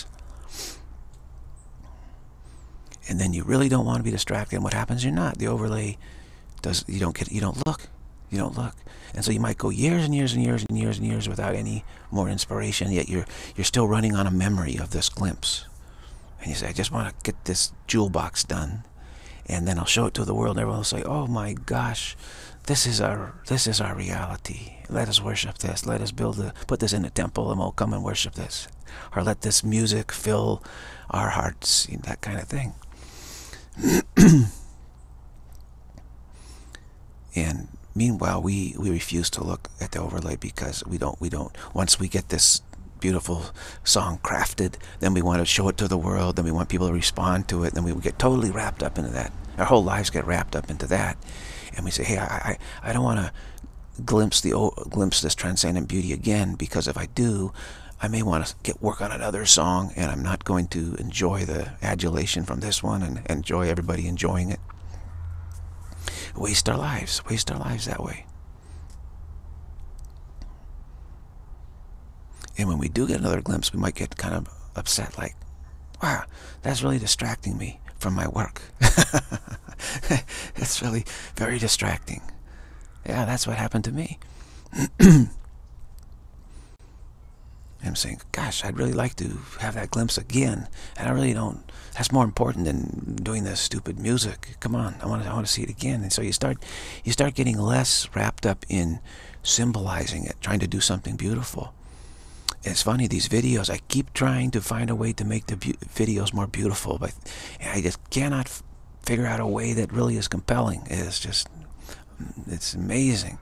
And then you really don't want to be distracted. And what happens? You're not. The overlay does. You don't get. You don't look. You don't look. And so you might go years and years and years and years and years without any more inspiration. Yet you're you're still running on a memory of this glimpse. And you say, I just want to get this jewel box done, and then I'll show it to the world, and everyone will say, oh my gosh, this is our this is our reality. Let us worship this. Let us build a put this in a temple, and we'll come and worship this. Or let this music fill our hearts. That kind of thing. And meanwhile, we we refuse to look at the overlay because we don't we don't once we get this beautiful song crafted, then we want to show it to the world, then we want people to respond to it, then we get totally wrapped up into that. Our whole lives get wrapped up into that, and we say, hey, I I, I don't want to glimpse the glimpse this transcendent beauty again, because if I do, I may want to get work on another song, and I'm not going to enjoy the adulation from this one and enjoy everybody enjoying it. Waste our lives, waste our lives that way. And when we do get another glimpse, we might get kind of upset, like, wow, that's really distracting me from my work. It's really very distracting. Yeah, that's what happened to me. I'm saying, gosh, I'd really like to have that glimpse again, and I really don't. That's more important than doing this stupid music. Come on, I want to, I want to see it again. And so you start, you start getting less wrapped up in symbolizing it, trying to do something beautiful. It's funny, these videos, I keep trying to find a way to make the videos more beautiful, but I just cannot f figure out a way that really is compelling. It's just, it's amazing.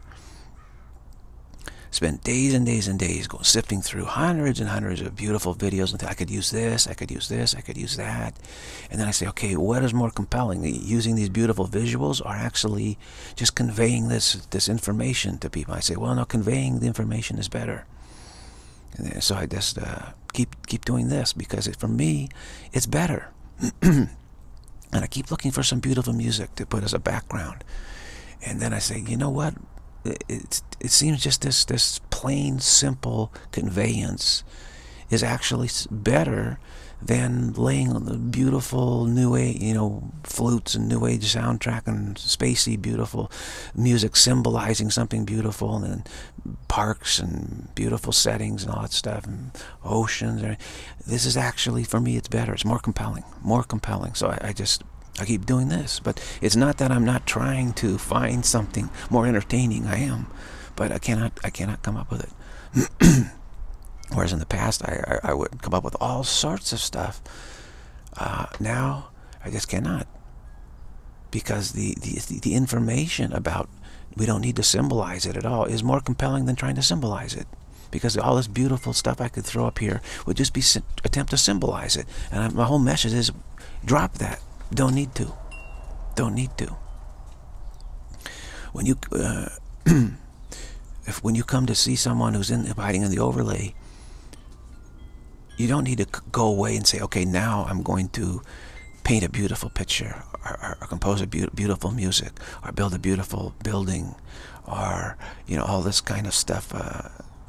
Spent days and days and days going sifting through hundreds and hundreds of beautiful videos until I could use this, I could use this, I could use that. And then I say, okay, what is more compelling? Using these beautiful visuals or actually just conveying this this information to people? I say, well, no, conveying the information is better. And so I just uh, keep keep doing this because it, for me, it's better. And I keep looking for some beautiful music to put as a background. And then I say, you know what? It, it seems just this this plain, simple conveyance is actually better than laying on the beautiful new age, you know, flutes and new age soundtrack and spacey, beautiful music symbolizing something beautiful, and then parks and beautiful settings and all that stuff, and oceans. This is actually, for me, it's better. It's more compelling, more compelling. So I, I just. I keep doing this, but it's not that I'm not trying to find something more entertaining. I am, but I cannot. I cannot come up with it. Whereas in the past, I, I I would come up with all sorts of stuff. Uh, now I just cannot, because the, the the information about we don't need to symbolize it at all is more compelling than trying to symbolize it. Because all this beautiful stuff I could throw up here would just be attempt to symbolize it, and I, my whole message is drop that. Don't need to. Don't need to. When you uh, if when you come to see someone who's in abiding in the overlay, you don't need to go away and say, okay, now I'm going to paint a beautiful picture, or, or, or compose a be beautiful music, or build a beautiful building, or, you know, all this kind of stuff. Uh,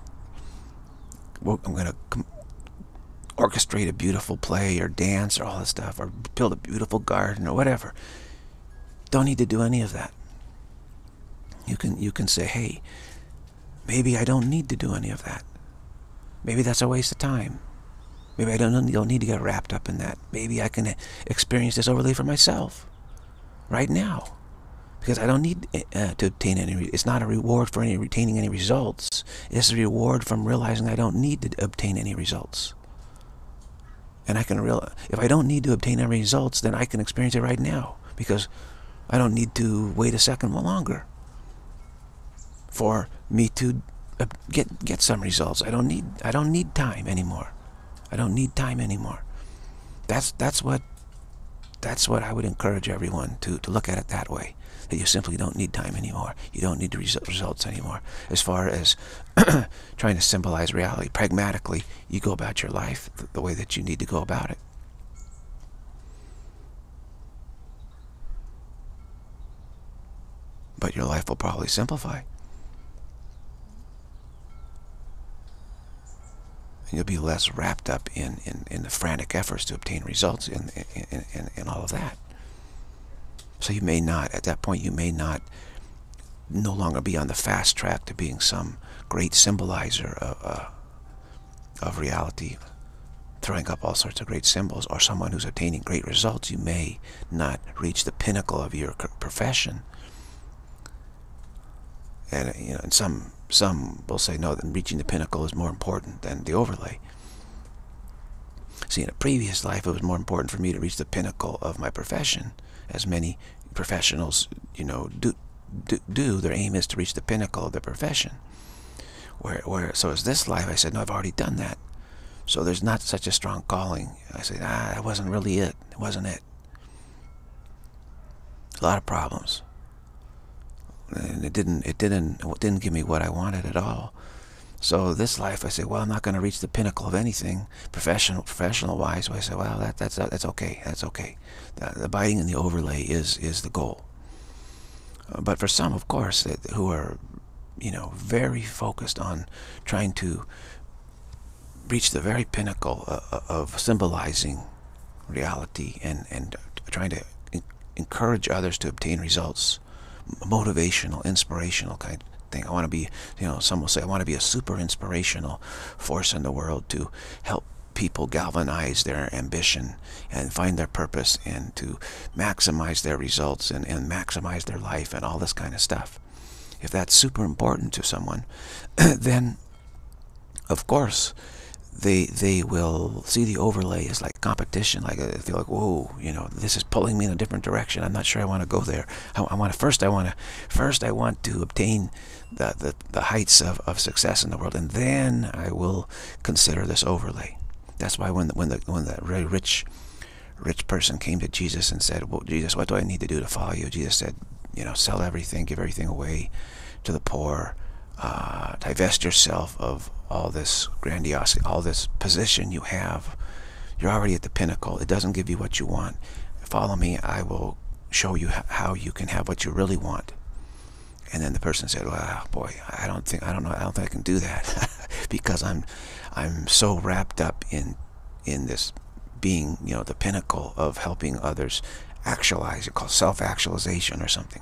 I'm going to orchestrate a beautiful play or dance or all this stuff, or build a beautiful garden or whatever. Don't need to do any of that. You can, you can say, hey, maybe I don't need to do any of that. Maybe that's a waste of time. Maybe I don't, don't need to get wrapped up in that. Maybe I can experience this overlay for myself right now, because I don't need uh, to obtain any. It's not a reward for any retaining any results. It's a reward from realizing I don't need to obtain any results. And I can realize if I don't need to obtain any results, then I can experience it right now, because I don't need to wait a second longer for me to uh, get get some results. I don't need I don't need time anymore. I don't need time anymore. That's that's what that's what I would encourage everyone to to look at it that way. That you simply don't need time anymore. You don't need the res results anymore. As far as trying to symbolize reality, pragmatically, you go about your life the, the way that you need to go about it. But your life will probably simplify. You'll be less wrapped up in, in, in the frantic efforts to obtain results in, in, in, in all of that. So you may not, at that point, you may not no longer be on the fast track to being some great symbolizer of, uh, of reality, throwing up all sorts of great symbols, or someone who's obtaining great results. You may not reach the pinnacle of your profession. And, you know, and some some will say, no, then reaching the pinnacle is more important than the overlay. See, in a previous life, it was more important for me to reach the pinnacle of my profession, as many professionals, you know, do. Do, do their aim is to reach the pinnacle of their profession. Where, where, so as this life, I said, no, I've already done that. So there's not such a strong calling. I said, ah, that wasn't really it. It wasn't it. A lot of problems. And it didn't, it didn't, it didn't give me what I wanted at all. So this life, I said, well, I'm not going to reach the pinnacle of anything, professional, professional-wise. So I said, well, that, that's, that's okay. That's okay. The, the abiding in the overlay is, is the goal. Uh, but for some, of course, that, who are, you know, very focused on trying to reach the very pinnacle uh, of symbolizing reality and, and trying to en encourage others to obtain results, motivational, inspirational kind of thing. I want to be, you know, some will say, I want to be a super inspirational force in the world to help people galvanize their ambition and find their purpose and to maximize their results and, and maximize their life and all this kind of stuff. If that's super important to someone, then of course they they will see the overlay as like competition. Like they feel like, whoa, you know, this is pulling me in a different direction. I'm not sure I want to go there. I, I want to first I want to first I want to obtain the, the the heights of, of success in the world, and then I will consider this overlay. That's why when the, when the when the very rich rich person came to Jesus and said, well, Jesus, what do I need to do to follow you? Jesus said, you know, sell everything, give everything away to the poor, uh, divest yourself of all this grandiosity, all this position you have. You're already at the pinnacle. It doesn't give you what you want. Follow me, I will show you how you can have what you really want. And then the person said, well, boy, I don't think I don't know I don't think I can do that because I'm I'm so wrapped up in in this being, you know, the pinnacle of helping others actualize. It's called self-actualization or something.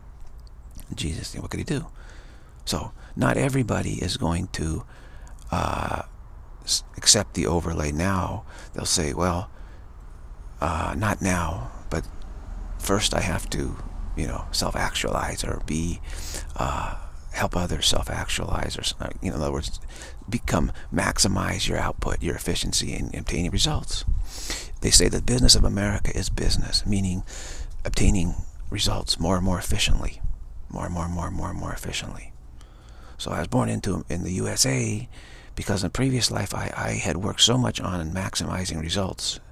Jesus, what could he do? So not everybody is going to uh, accept the overlay now. They'll say, well, uh, not now, but first I have to, you know, self-actualize or be, uh, help others self-actualize, or, you know, in other words, become, maximize your output, your efficiency in obtaining results. They say the business of America is business, meaning obtaining results more and more efficiently, more and more and more and more and more efficiently. So I was born into in the U S A because in previous life I, I had worked so much on maximizing results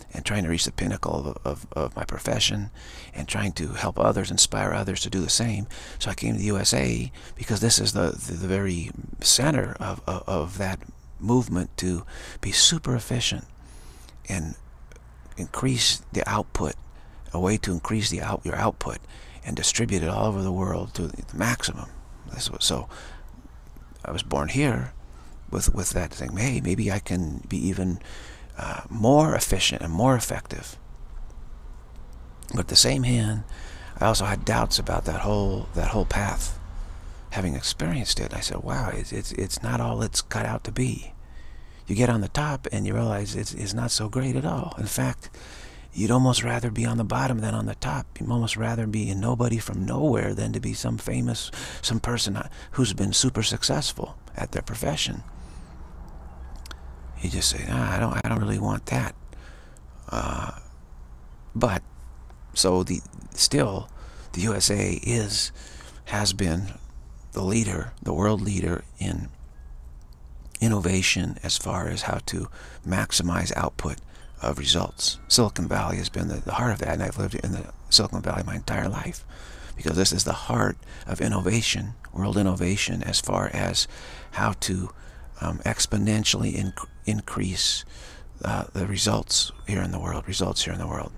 and trying to reach the pinnacle of, of, of my profession and trying to help others, inspire others to do the same. So I came to the U S A because this is the, the, the very center of, of, of that movement to be super efficient and increase the output, a way to increase the out, your output and distribute it all over the world to the maximum. So I was born here with, with that thing, hey, maybe I can be even uh, more efficient and more effective. But at the same hand, I also had doubts about that whole that whole path, having experienced it. I said, wow, it's, it's, it's not all it's cut out to be. You get on the top and you realize it's, it's not so great at all. In fact, you'd almost rather be on the bottom than on the top. You'd almost rather be a nobody from nowhere than to be some famous, some person who's been super successful at their profession. You just say, nah, I don't, I don't really want that. Uh, but, so the still, the U S A is, has been the leader, the world leader in innovation as far as how to maximize output of results. Silicon Valley has been the, the heart of that, and I've lived in the Silicon Valley my entire life because this is the heart of innovation, world innovation, as far as how to um, exponentially inc increase uh, the results here in the world, results here in the world.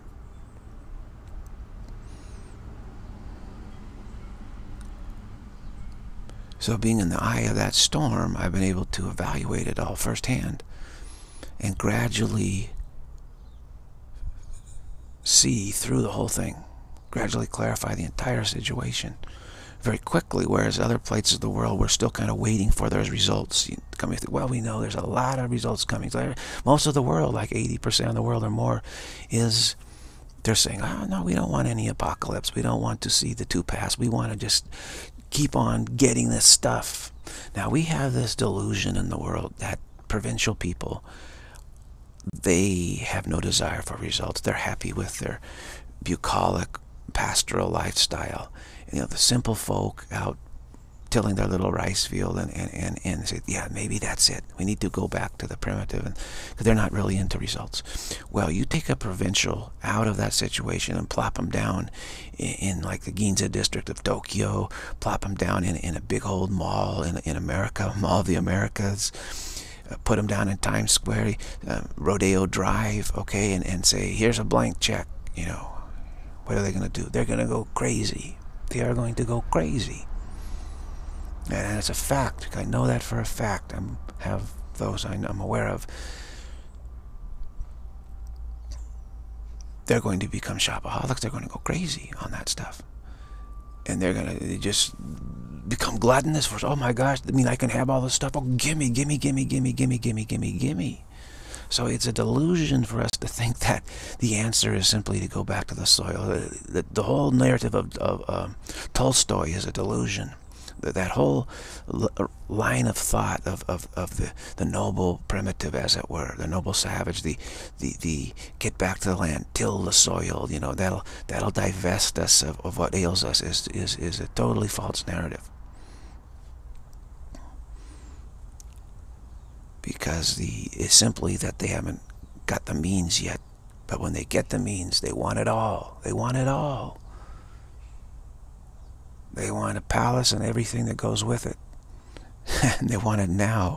So being in the eye of that storm, I've been able to evaluate it all firsthand and gradually see through the whole thing, gradually clarify the entire situation very quickly, whereas other places of the world we're still kind of waiting for those results coming through. Well, we know there's a lot of results coming. Most of the world, like eighty percent of the world or more, is they're saying, oh, no, we don't want any apocalypse. We don't want to see the two paths. We want to just keep on getting this stuff. Now, we have this delusion in the world that provincial people, they have no desire for results. They're happy with their bucolic pastoral lifestyle. You know, the simple folk out tilling their little rice field and, and, and, and say, yeah, maybe that's it. We need to go back to the primitive, and because they're not really into results. Well, you take a provincial out of that situation and plop them down in, in like the Ginza district of Tokyo, plop them down in, in a big old mall in, in America, Mall of the Americas, uh, put them down in Times Square, uh, Rodeo Drive, okay, and, and say, here's a blank check, you know. What are they going to do? They're going to go crazy. They are going to go crazy. And it's a fact. I know that for a fact. I have those I'm aware of. They're going to become shopaholics. They're going to go crazy on that stuff. And they're going to just become gluttonous for, oh my gosh, I mean, I can have all this stuff. Oh, gimme, gimme, gimme, gimme, gimme, gimme, gimme, gimme. So it's a delusion for us to think that the answer is simply to go back to the soil. The, the, the whole narrative of, of uh, Tolstoy is a delusion. That whole line of thought of, of, of the, the noble primitive, as it were, the noble savage, the, the, the get back to the land, till the soil, you know, that'll, that'll divest us of, of what ails us, is, is, is a totally false narrative. Because the it's simply that they haven't got the means yet. But when they get the means, they want it all. They want it all. They want a palace and everything that goes with it. And they want it now.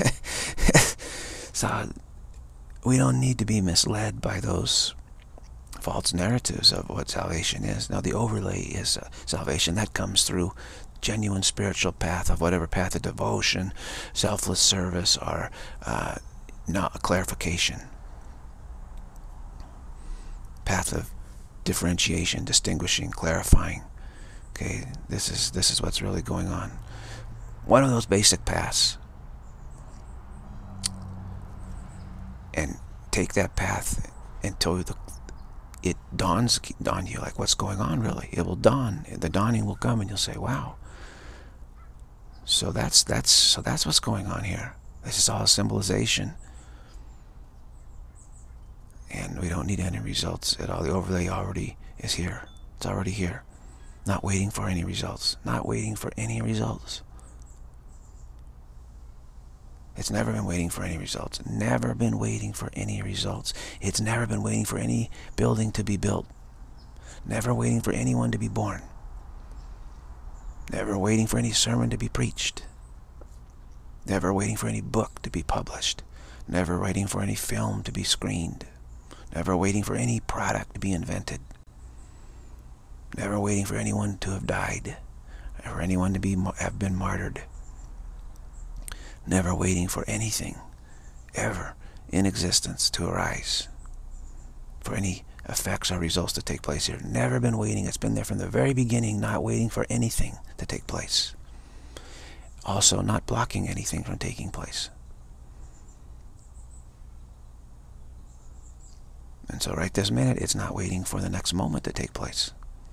So we don't need to be misled by those false narratives of what salvation is. Now, the overlay is uh, salvation. That comes through genuine spiritual path of whatever path of devotion, selfless service, or uh, not a clarification. Path of differentiation, distinguishing, clarifying. Okay, this is this is what's really going on. One of those basic paths, and take that path until the it dawns on you, like, what's going on really. It will dawn. The dawning will come, and you'll say, wow. So that's that's so that's what's going on here. This is all a symbolization, and we don't need any results at all. The overlay already is here. It's already here. Not waiting for any results. Not waiting for any results. It's never been waiting for any results. Never been waiting for any results. It's never been waiting for any building to be built. Never waiting for anyone to be born. Never waiting for any sermon to be preached. Never waiting for any book to be published. Never waiting for any film to be screened. Never waiting for any product to be invented. Never waiting for anyone to have died, or anyone to be have been martyred. Never waiting for anything ever in existence to arise, for any effects or results to take place here. Never been waiting. It's been there from the very beginning, not waiting for anything to take place. Also not blocking anything from taking place. And so right this minute, it's not waiting for the next moment to take place.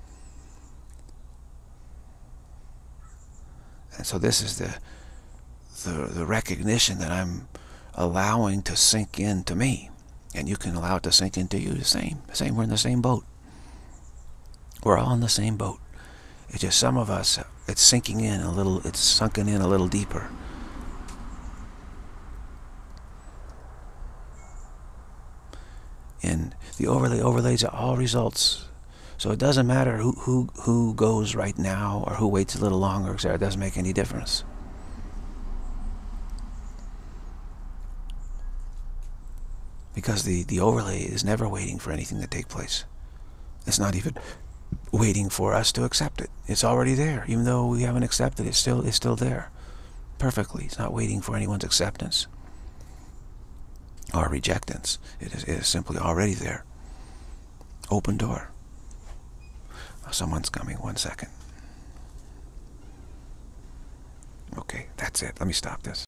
And so this is the, the, the recognition that I'm allowing to sink into me. And you can allow it to sink into you the same. The same, we're in the same boat. We're all in the same boat. It's just some of us, it's sinking in a little, it's sunken in a little deeper. And the overlay overlays are all results. So it doesn't matter who, who, who goes right now or who waits a little longer, et cetera. It doesn't make any difference. Because the, the overlay is never waiting for anything to take place. It's not even waiting for us to accept it. It's already there. Even though we haven't accepted it, it's still, it's still there. Perfectly. It's not waiting for anyone's acceptance or rejectance. It is, it is simply already there. Open door. Oh, someone's coming. One second. Okay, that's it. Let me stop this.